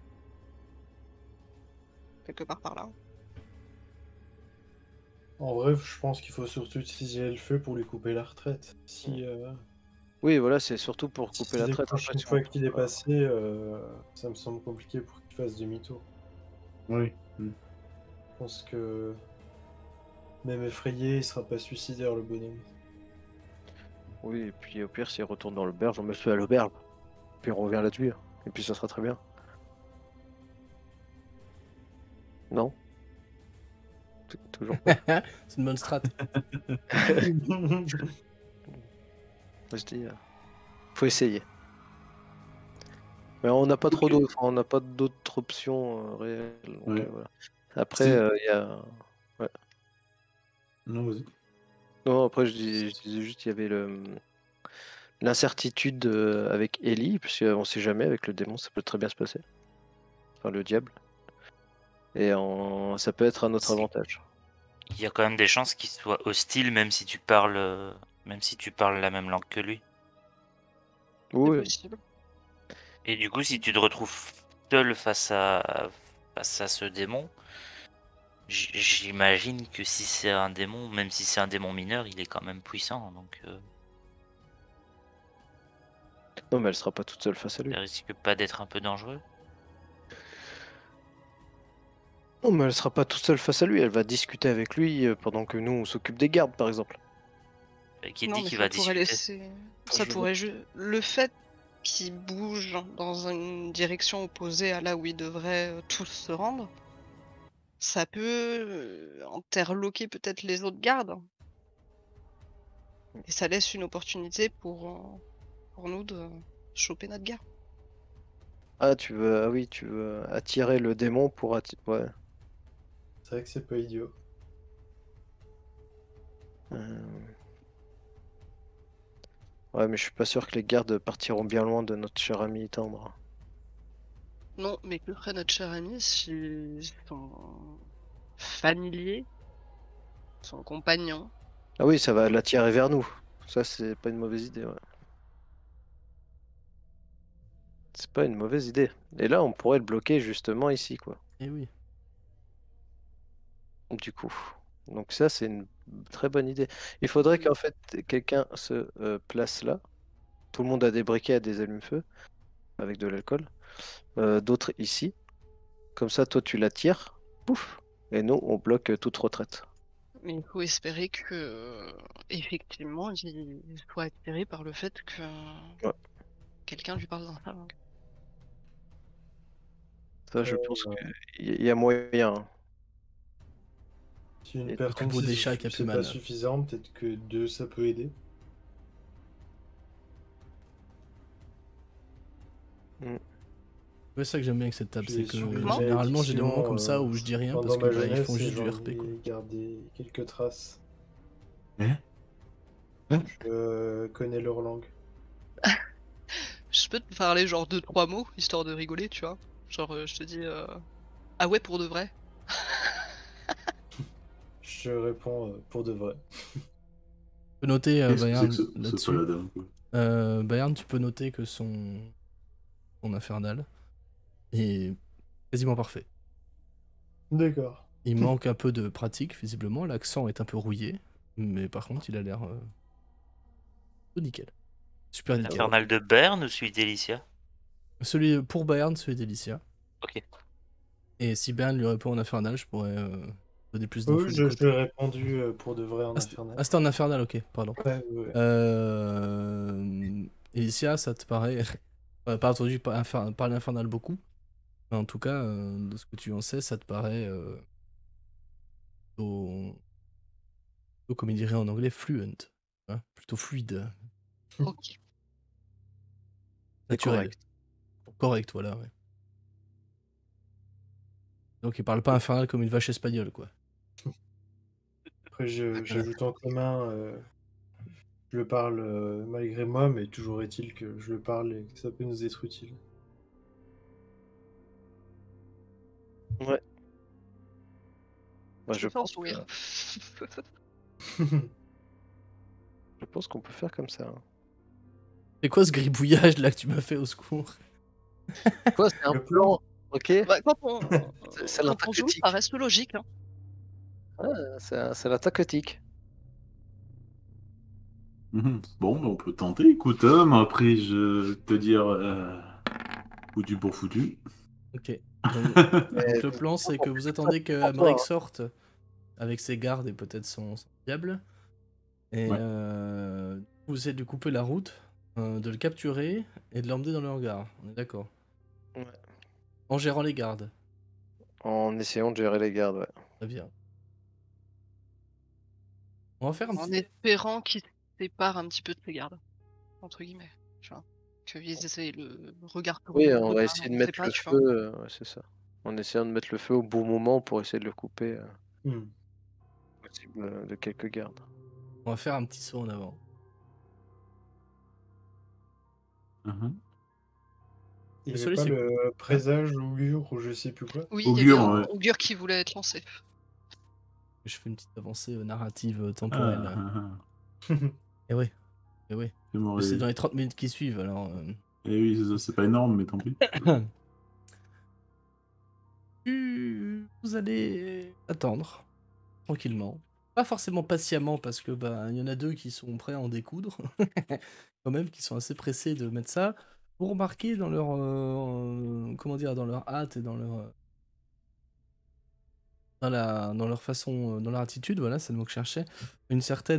[SPEAKER 5] Quelque part par là.
[SPEAKER 1] En vrai, je pense qu'il faut surtout utiliser le feu pour lui couper la retraite. Si,
[SPEAKER 3] Oui, voilà, c'est surtout pour
[SPEAKER 1] si
[SPEAKER 3] couper
[SPEAKER 1] il
[SPEAKER 3] la traite.
[SPEAKER 1] décroche une
[SPEAKER 3] si on
[SPEAKER 1] fois qu'il est
[SPEAKER 3] trouve pas-
[SPEAKER 1] passé, ça me semble compliqué pour qu'il fasse demi-tour.
[SPEAKER 4] Oui.
[SPEAKER 1] Je pense que même effrayé, il sera pas suicidaire le bonhomme.
[SPEAKER 3] Oui, et puis au pire, s'il retourne dans l'auberge, on met le feu à l'auberge. Puis on revient la tuer. Et puis ça sera très bien. Non? Toujours pas.
[SPEAKER 2] C'est une bonne strat.
[SPEAKER 3] Je dis, faut essayer. Mais on n'a pas trop
[SPEAKER 4] Ok.
[SPEAKER 3] d'autres, on n'a pas d'autres options réelles. Donc,
[SPEAKER 4] Ouais.
[SPEAKER 3] voilà. Après,
[SPEAKER 4] Si.
[SPEAKER 3] il y a. Ouais.
[SPEAKER 4] Non, vas-y.
[SPEAKER 3] Non, après, je disais juste qu'il y avait l'incertitude avec Ellie, parce qu'on sait jamais, avec le démon, ça peut très bien se passer. Enfin, le diable. Et ça peut être à notre
[SPEAKER 6] Si.
[SPEAKER 3] avantage.
[SPEAKER 6] Il y a quand même des chances qu'il soit hostile, même si tu parles la même langue que lui.
[SPEAKER 5] C'est
[SPEAKER 3] Oui,
[SPEAKER 5] possible.
[SPEAKER 6] Et du coup, si tu te retrouves seul face à ce démon, j'imagine que si c'est un démon, même si c'est un démon mineur, il est quand même puissant, donc
[SPEAKER 3] non, mais elle sera pas toute seule face à lui.
[SPEAKER 6] ça risque pas d'être un peu dangereux.
[SPEAKER 3] Non, mais elle sera pas toute seule face à lui. Elle va discuter avec lui pendant que nous, on s'occupe des gardes, par exemple.
[SPEAKER 6] Qui
[SPEAKER 5] Non,
[SPEAKER 6] dit
[SPEAKER 5] mais
[SPEAKER 6] qu'il
[SPEAKER 5] ça
[SPEAKER 6] va
[SPEAKER 5] pourrait
[SPEAKER 6] discuter?
[SPEAKER 5] laisser.
[SPEAKER 3] Enfin,
[SPEAKER 5] Ça
[SPEAKER 3] je
[SPEAKER 5] pourrait le fait qu'il bouge dans une direction opposée à là où ils devraient tous se rendre, ça peut interloquer peut-être les autres gardes. Et ça laisse une opportunité pour nous de choper notre gars.
[SPEAKER 3] Ah, oui, tu veux attirer le démon pour ouais.
[SPEAKER 1] C'est vrai que c'est pas idiot.
[SPEAKER 3] Ouais, mais je suis pas sûr que les gardes partiront bien loin de notre cher ami tendre.
[SPEAKER 5] Non, mais que ferait notre cher ami si son familier, son compagnon,
[SPEAKER 3] Ah oui, ça va l'attirer vers nous. Ça, c'est pas une mauvaise idée, ouais. C'est pas une mauvaise idée. Et là, on pourrait le bloquer justement ici, quoi.
[SPEAKER 2] Et oui.
[SPEAKER 3] Du coup. Donc ça, c'est une très bonne idée. Il faudrait qu'en fait, quelqu'un se place là. Tout le monde a des briquets, a des allumes-feu, avec de l'alcool. D'autres ici. Comme ça, toi, tu l'attires. Pouf. Et nous, on bloque toute retraite.
[SPEAKER 5] mais il faut espérer que effectivement il soit attiré par le fait que
[SPEAKER 3] Ouais.
[SPEAKER 5] quelqu'un lui parle dans sa langue.
[SPEAKER 3] Ça, je pense qu'il y a moyen. Hein.
[SPEAKER 1] Si une
[SPEAKER 3] Et
[SPEAKER 2] Le plus
[SPEAKER 1] personne,
[SPEAKER 2] beau des chats qui a
[SPEAKER 1] c'est
[SPEAKER 2] plus
[SPEAKER 1] pas
[SPEAKER 2] mal.
[SPEAKER 1] suffisant, peut-être que deux, ça peut aider.
[SPEAKER 2] C'est ça que j'aime bien avec cette table, c'est que
[SPEAKER 1] suivi
[SPEAKER 2] généralement j'ai des moments comme ça
[SPEAKER 1] malédiction,
[SPEAKER 2] où je dis rien parce
[SPEAKER 1] pendant
[SPEAKER 2] que
[SPEAKER 1] ma
[SPEAKER 2] ils
[SPEAKER 1] jeunesse
[SPEAKER 2] font
[SPEAKER 1] et
[SPEAKER 2] juste du
[SPEAKER 1] j'en
[SPEAKER 2] RP quoi.
[SPEAKER 1] ai gardé quelques traces.
[SPEAKER 4] Hein
[SPEAKER 1] Je connais leur langue.
[SPEAKER 5] Je peux te parler genre 2-3 mots histoire de rigoler, tu vois. Genre je te dis ah ouais pour de vrai.
[SPEAKER 1] Je réponds pour de vrai.
[SPEAKER 2] Tu peux noter
[SPEAKER 4] Qu'est-ce que c'est
[SPEAKER 2] Bayern
[SPEAKER 4] que ce
[SPEAKER 2] là-dessus.
[SPEAKER 4] paladin, quoi?
[SPEAKER 2] Bayern, tu peux noter que son infernal est quasiment parfait.
[SPEAKER 1] D'accord.
[SPEAKER 2] Il manque un peu de pratique visiblement, l'accent est un peu rouillé, mais par contre il a l'air tout nickel. Super nickel.
[SPEAKER 6] L'infernal de Berne ou celui d'Elicia?
[SPEAKER 2] Celui pour Bayern, celui d'Elicia.
[SPEAKER 6] Ok.
[SPEAKER 2] Et si Bayern lui répond en infernal, je pourrais donner plus
[SPEAKER 1] Oui,
[SPEAKER 2] d'infos du
[SPEAKER 1] je
[SPEAKER 2] côté.
[SPEAKER 1] lui ai répondu pour de vrai en infernal.
[SPEAKER 2] Ah, c'était en infernal, ok, pardon.
[SPEAKER 1] Ouais, ouais.
[SPEAKER 2] Elicia, ça te paraît. On n'a pas entendu parler infernal beaucoup. Mais en tout cas, de ce que tu en sais, ça te paraît. Plutôt, comme il dirait en anglais, fluent. Hein, plutôt fluide.
[SPEAKER 5] Ok.
[SPEAKER 2] Naturel. Correct, voilà, ouais. Donc il parle pas infernal comme une vache espagnole, quoi.
[SPEAKER 1] Après, j'ajoute en commun, je le parle malgré moi, mais toujours est-il que je le parle et que ça peut nous être utile.
[SPEAKER 3] Ouais. Bah, je
[SPEAKER 5] Sans
[SPEAKER 3] pense
[SPEAKER 5] sourire.
[SPEAKER 3] je pense qu'on peut faire comme ça. Hein.
[SPEAKER 2] C'est quoi ce gribouillage là que tu m'as fait au secours?
[SPEAKER 3] Quoi, c'est un
[SPEAKER 1] Le
[SPEAKER 3] plan, ok?
[SPEAKER 5] Bah, quand on,
[SPEAKER 3] C'est
[SPEAKER 5] quand
[SPEAKER 3] l'attaque
[SPEAKER 5] on joue,
[SPEAKER 3] tactique.
[SPEAKER 5] ça reste logique. Hein.
[SPEAKER 3] C'est l'attaque tactique.
[SPEAKER 4] Bon, bah, on peut tenter, écoute, mais après, je te dire foutu pour foutu.
[SPEAKER 2] Ok. Donc,
[SPEAKER 3] Mais
[SPEAKER 2] le plan, c'est que vous attendez que
[SPEAKER 3] pour toi,
[SPEAKER 2] Amric
[SPEAKER 3] hein.
[SPEAKER 2] sorte avec ses gardes et peut-être son diable. Et
[SPEAKER 4] Ouais.
[SPEAKER 2] vous essayez de lui couper la route, de le capturer et de l'emmener dans le hangar. On est d'accord.
[SPEAKER 3] Ouais.
[SPEAKER 2] En gérant les gardes.
[SPEAKER 3] En essayant de gérer les gardes, ouais.
[SPEAKER 2] Très bien. On va faire un
[SPEAKER 5] En
[SPEAKER 2] petit.
[SPEAKER 5] espérant qu'il se sépare un petit peu de ses gardes. Entre guillemets. Tu vois. qu'ils essaient le regard
[SPEAKER 3] Oui,
[SPEAKER 5] tourné,
[SPEAKER 3] on va
[SPEAKER 5] bah,
[SPEAKER 3] essayer de
[SPEAKER 5] on sait
[SPEAKER 3] mettre
[SPEAKER 5] pas,
[SPEAKER 3] le
[SPEAKER 5] tu
[SPEAKER 3] feu,
[SPEAKER 5] vois?
[SPEAKER 3] ouais, c'est ça. En essayant de mettre le feu au bon moment pour essayer de le couper,
[SPEAKER 1] Hmm.
[SPEAKER 3] possible, de quelques gardes.
[SPEAKER 2] On va faire un petit saut en avant.
[SPEAKER 4] Mhm.
[SPEAKER 1] Il
[SPEAKER 2] Le
[SPEAKER 1] n'y avait
[SPEAKER 2] soleil
[SPEAKER 1] pas
[SPEAKER 2] s'est couché.
[SPEAKER 1] le présage, augure ou je sais plus quoi.
[SPEAKER 5] Oui, il y avait
[SPEAKER 4] Augure,
[SPEAKER 5] un
[SPEAKER 4] ouais.
[SPEAKER 5] augure qui voulait être lancé.
[SPEAKER 2] Je fais une petite avancée narrative temporelle.
[SPEAKER 4] Ah.
[SPEAKER 2] Et ouais, et ouais.
[SPEAKER 4] C'est mon
[SPEAKER 2] C'est
[SPEAKER 4] réveil.
[SPEAKER 2] dans les 30 minutes qui suivent, alors...
[SPEAKER 4] Eh oui, c'est ça, c'est pas énorme, mais tant pis.
[SPEAKER 2] Vous allez attendre, tranquillement. Pas forcément patiemment, parce que bah, il y en a deux qui sont prêts à en découdre, quand même, qui sont assez pressés de mettre ça. Vous remarquez dans leur... comment dire, dans leur hâte et dans leur... dans leur façon, dans leur attitude, voilà, c'est le mot que je cherchais, une certaine...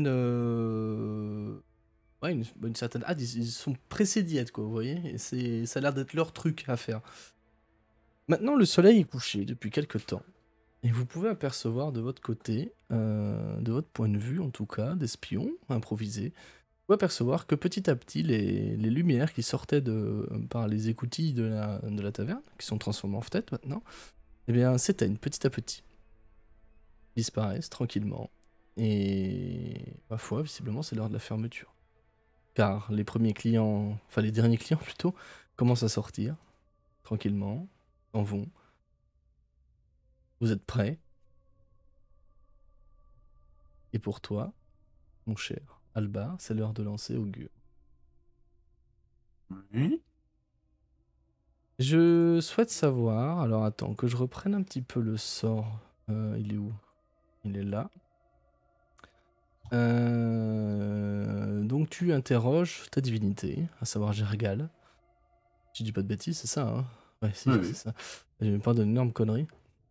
[SPEAKER 2] ouais, une certaine hâte, ils sont pressés d'y être, quoi, vous voyez, et ça a l'air d'être leur truc à faire. Maintenant, le soleil est couché depuis quelque temps, et vous pouvez apercevoir de votre côté, de votre point de vue en tout cas, d'espion improvisé, vous pouvez apercevoir que petit à petit, les lumières qui sortaient par les écoutilles de la taverne, qui sont transformées en fenêtres maintenant, eh bien, s'éteignent petit à petit, disparaissent tranquillement, et ma foi, visiblement, c'est l'heure de la fermeture. Car les premiers clients, enfin les derniers clients plutôt, commencent à sortir, tranquillement, s'en vont. Vous êtes prêts? Et pour toi, mon cher Alba, c'est l'heure de lancer Augure.
[SPEAKER 4] Oui.
[SPEAKER 2] Je souhaite savoir, alors attends, que je reprenne un petit peu le sort. Il est où? Il est là. Donc tu interroges ta divinité, à savoir Gergal. Si je dis pas de bêtises, c'est ça, hein? Ouais, si,
[SPEAKER 4] Oui,
[SPEAKER 2] c'est
[SPEAKER 4] oui.
[SPEAKER 2] ça. J'ai pas d'énormes conneries.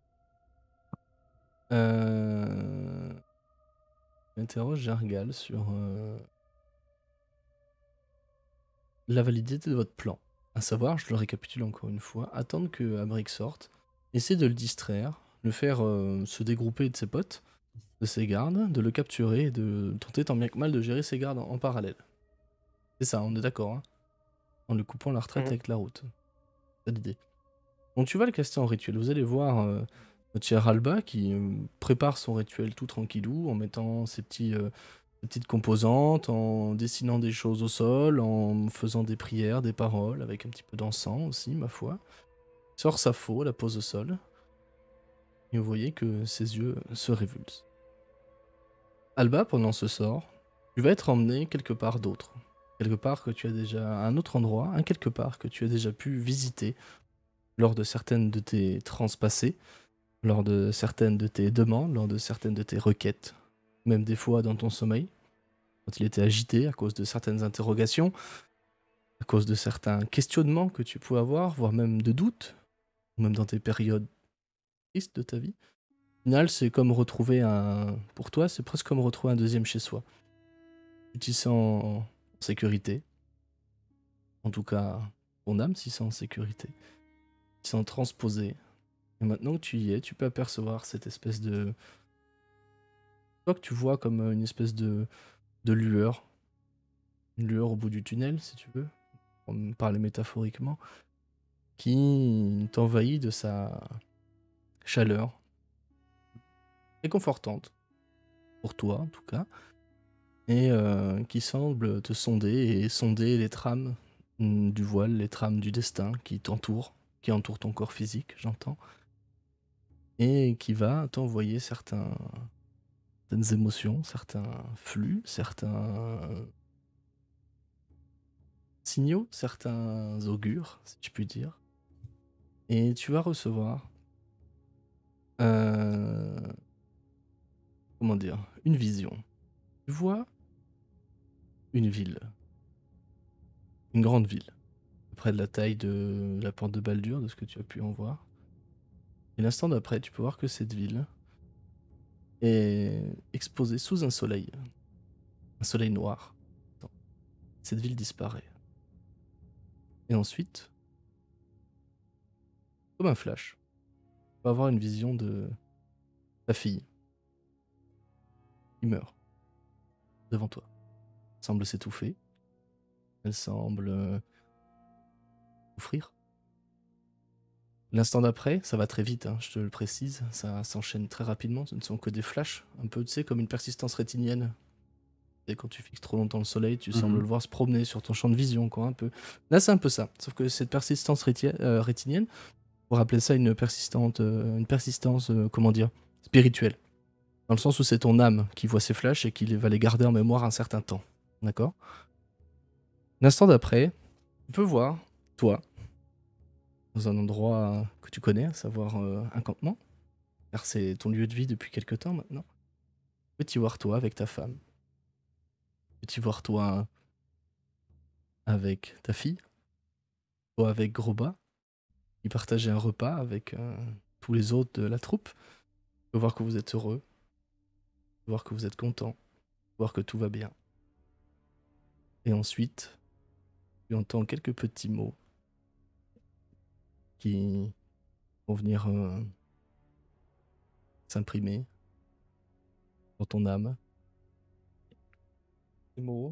[SPEAKER 2] J'interroge Gergal sur la validité de votre plan. À savoir, je le récapitule encore une fois, attendre que Abric sorte, essayer de le distraire, le faire se dégrouper de ses potes, de ses gardes, de le capturer et de tenter tant bien que mal de gérer ses gardes en parallèle. C'est ça, on est d'accord, hein? En lui coupant la retraite
[SPEAKER 3] Mhm.
[SPEAKER 2] avec la route. C'est l'idée. Donc tu vas le caster en rituel. Vous allez voir notre cher Alba qui prépare son rituel tout tranquillou en mettant ses petites composantes, en dessinant des choses au sol, en faisant des prières, des paroles, avec un petit peu d'encens aussi, ma foi. Il sort sa faux, la pose au sol, et vous voyez que ses yeux se révulsent. Alba, pendant ce sort, tu vas être emmené quelque part d'autre. Quelque part que tu as déjà... un autre endroit, un quelque part que tu as déjà pu visiter lors de certaines de tes trans passées, lors de certaines de tes demandes, lors de certaines de tes requêtes, même des fois dans ton sommeil, quand il était agité à cause de certaines interrogations, à cause de certains questionnements que tu pouvais avoir, voire même de doutes, ou même dans tes périodes tristes de ta vie. Au final, c'est comme retrouver un... Pour toi, c'est presque comme retrouver un deuxième chez soi. Tu t'y sens en sécurité. En tout cas, ton âme s'y sent en sécurité. Tu t'y sens transposé. Et maintenant que tu y es, tu peux apercevoir cette espèce de... Toi que tu vois comme une espèce de lueur. Une lueur au bout du tunnel, si tu veux. Pour me parler métaphoriquement. Qui t'envahit de sa chaleur. Réconfortante. Pour toi, en tout cas. Et qui semble te sonder et sonder les trames du voile, les trames du destin qui t'entourent, qui entourent ton corps physique, j'entends. Et qui va t'envoyer certaines émotions, certains flux, certains signaux, certains augures, si tu puis dire. Et tu vas recevoir, comment dire, une vision. Tu vois une ville, une grande ville, à peu près de la taille de la porte de Baldur, de ce que tu as pu en voir. Et l'instant d'après, tu peux voir que cette ville est exposée sous un soleil noir. Cette ville disparaît. Et ensuite, comme un flash, tu vas avoir une vision de ta fille qui meurt devant toi. Elle semble s'étouffer. Elle semble souffrir. L'instant d'après, ça va très vite, hein, je te le précise, ça s'enchaîne très rapidement, ce ne sont que des flashs, un peu, tu sais, comme une persistance rétinienne. Et quand tu fixes trop longtemps le soleil, tu sembles le voir se promener sur ton champ de vision, quoi, un peu. Là, c'est un peu ça, sauf que cette persistance rétinienne, on appeler ça une persistance, comment dire, spirituelle. Dans le sens où c'est ton âme qui voit ces flashs et qui va les garder en mémoire un certain temps. D'accord? L'instant d'après, tu peux voir, toi, dans un endroit que tu connais, à savoir un campement, car c'est ton lieu de vie depuis quelque temps maintenant. Tu peux t'y voir toi avec ta femme. Tu peux t'y voir toi avec ta fille. Toi avec Groba, qui partageait un repas avec tous les autres de la troupe. Tu peux voir que vous êtes heureux. Tu peux voir que vous êtes content. Tu peux voir que tout va bien. Et ensuite, tu entends quelques petits mots qui vont venir s'imprimer dans ton âme. Les mots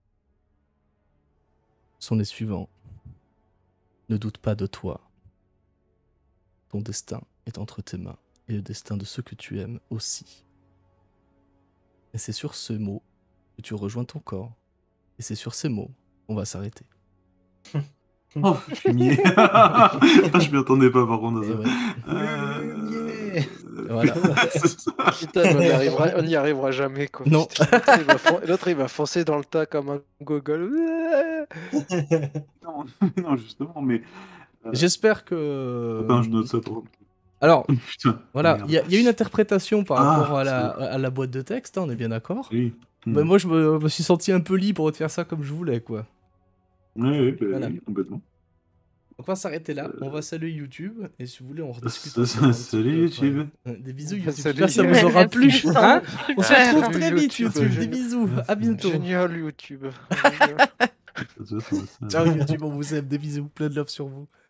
[SPEAKER 2] sont les suivants. Ne doute pas de toi. Ton destin est entre tes mains et le destin de ceux que tu aimes aussi. Et c'est sur ce mot que tu rejoins ton corps. Et c'est sur ces mots qu'on va s'arrêter.
[SPEAKER 4] Oh, je suis niais. Je m'y attendais pas par contre à
[SPEAKER 2] Et
[SPEAKER 4] ça.
[SPEAKER 2] ouais. Voilà.
[SPEAKER 4] C'est ça.
[SPEAKER 3] Putain, on n'y arrivera jamais, quoi.
[SPEAKER 2] Non.
[SPEAKER 3] Putain, l'autre, il va foncer dans le tas comme un gogol.
[SPEAKER 4] Non, non, justement, mais.
[SPEAKER 2] J'espère que...
[SPEAKER 4] Attends, je note ça pour.
[SPEAKER 2] Alors,
[SPEAKER 4] Putain.
[SPEAKER 2] voilà,
[SPEAKER 4] merde.
[SPEAKER 2] il y a une interprétation par rapport
[SPEAKER 4] c'est
[SPEAKER 2] à la boîte de texte, hein, on est bien d'accord.
[SPEAKER 4] Oui.
[SPEAKER 2] Mais moi, je me suis senti un peu libre de faire ça comme je voulais, quoi.
[SPEAKER 4] Oui, bah,
[SPEAKER 2] Voilà.
[SPEAKER 4] oui, complètement.
[SPEAKER 2] On va s'arrêter là, on va saluer YouTube, et si vous voulez, on rediscute.
[SPEAKER 4] Salut YouTube.
[SPEAKER 2] Des bisous YouTube,
[SPEAKER 3] Salut,
[SPEAKER 2] j'espère que ça
[SPEAKER 3] YouTube.
[SPEAKER 2] vous aura plu. Hein, on se
[SPEAKER 5] Super.
[SPEAKER 2] retrouve très vite
[SPEAKER 3] YouTube,
[SPEAKER 2] YouTube, des
[SPEAKER 3] génial.
[SPEAKER 2] bisous, à bientôt.
[SPEAKER 3] Génial, YouTube.
[SPEAKER 2] Ciao YouTube, on vous aime, des bisous, plein de love sur vous.